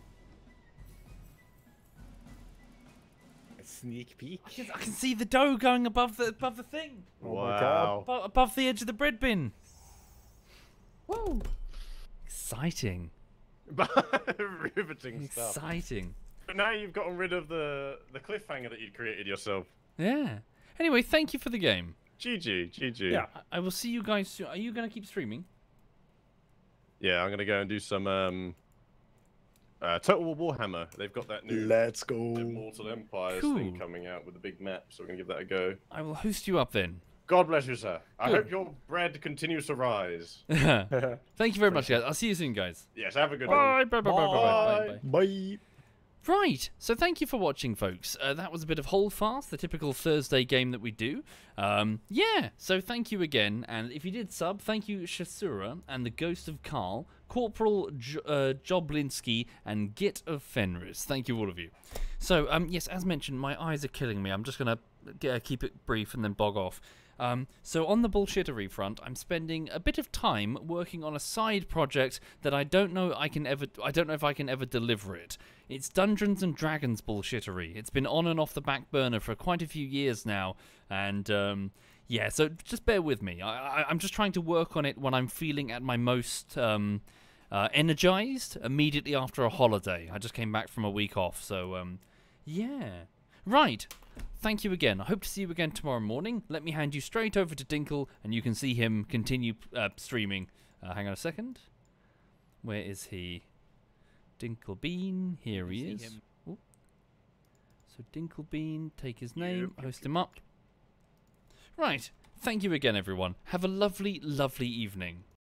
[SPEAKER 4] A sneak peek.
[SPEAKER 3] I can see the dough going above the thing.
[SPEAKER 4] Oh my god.
[SPEAKER 3] Above the edge of the bread bin. Whoa. Exciting.
[SPEAKER 1] Riveting stuff.
[SPEAKER 3] Exciting.
[SPEAKER 1] But now you've gotten rid of the cliffhanger that you'd created yourself.
[SPEAKER 3] Yeah. Anyway, thank you for the game.
[SPEAKER 1] GG.
[SPEAKER 3] Yeah. I will see you guys soon. Are you going to keep streaming?
[SPEAKER 1] Yeah, I'm going to go and do some Total War Warhammer. They've got that new
[SPEAKER 2] Let's go
[SPEAKER 1] Immortal Empires thing coming out with the big map, so we're going to give that a go.
[SPEAKER 3] I will host you up then.
[SPEAKER 1] God bless you, sir. I hope your bread continues to rise.
[SPEAKER 3] Thank you very much, guys. I'll see you soon, guys.
[SPEAKER 1] Yes, have a good
[SPEAKER 3] one. Bye.
[SPEAKER 2] Bye.
[SPEAKER 3] Right, so thank you for watching, folks. That was a bit of Holdfast, the typical Thursday game that we do. Yeah, so thank you again, and if you did sub, thank you Shasura and the Ghost of Carl, Corporal Joblinski, and Git of Fenris. Thank you, all of you. So, yes, as mentioned, my eyes are killing me. I'm just going to keep it brief and then bog off. So on the bullshittery front, I'm spending a bit of time working on a side project that I don't know if I can ever deliver it. It's Dungeons and Dragons bullshittery. It's been on and off the back burner for quite a few years now, and yeah, so just bear with me. I'm just trying to work on it when I'm feeling at my most energized immediately after a holiday. I just came back from a week off, so yeah. Right. Thank you again. I hope to see you again tomorrow morning. Let me hand you straight over to Dinkle, and you can see him continue streaming. Hang on a second. Where is he? Dinkle Bean. Here he is. Ooh. So Dinkle Bean, take his name, host him up. Right. Thank you again, everyone. Have a lovely, lovely evening.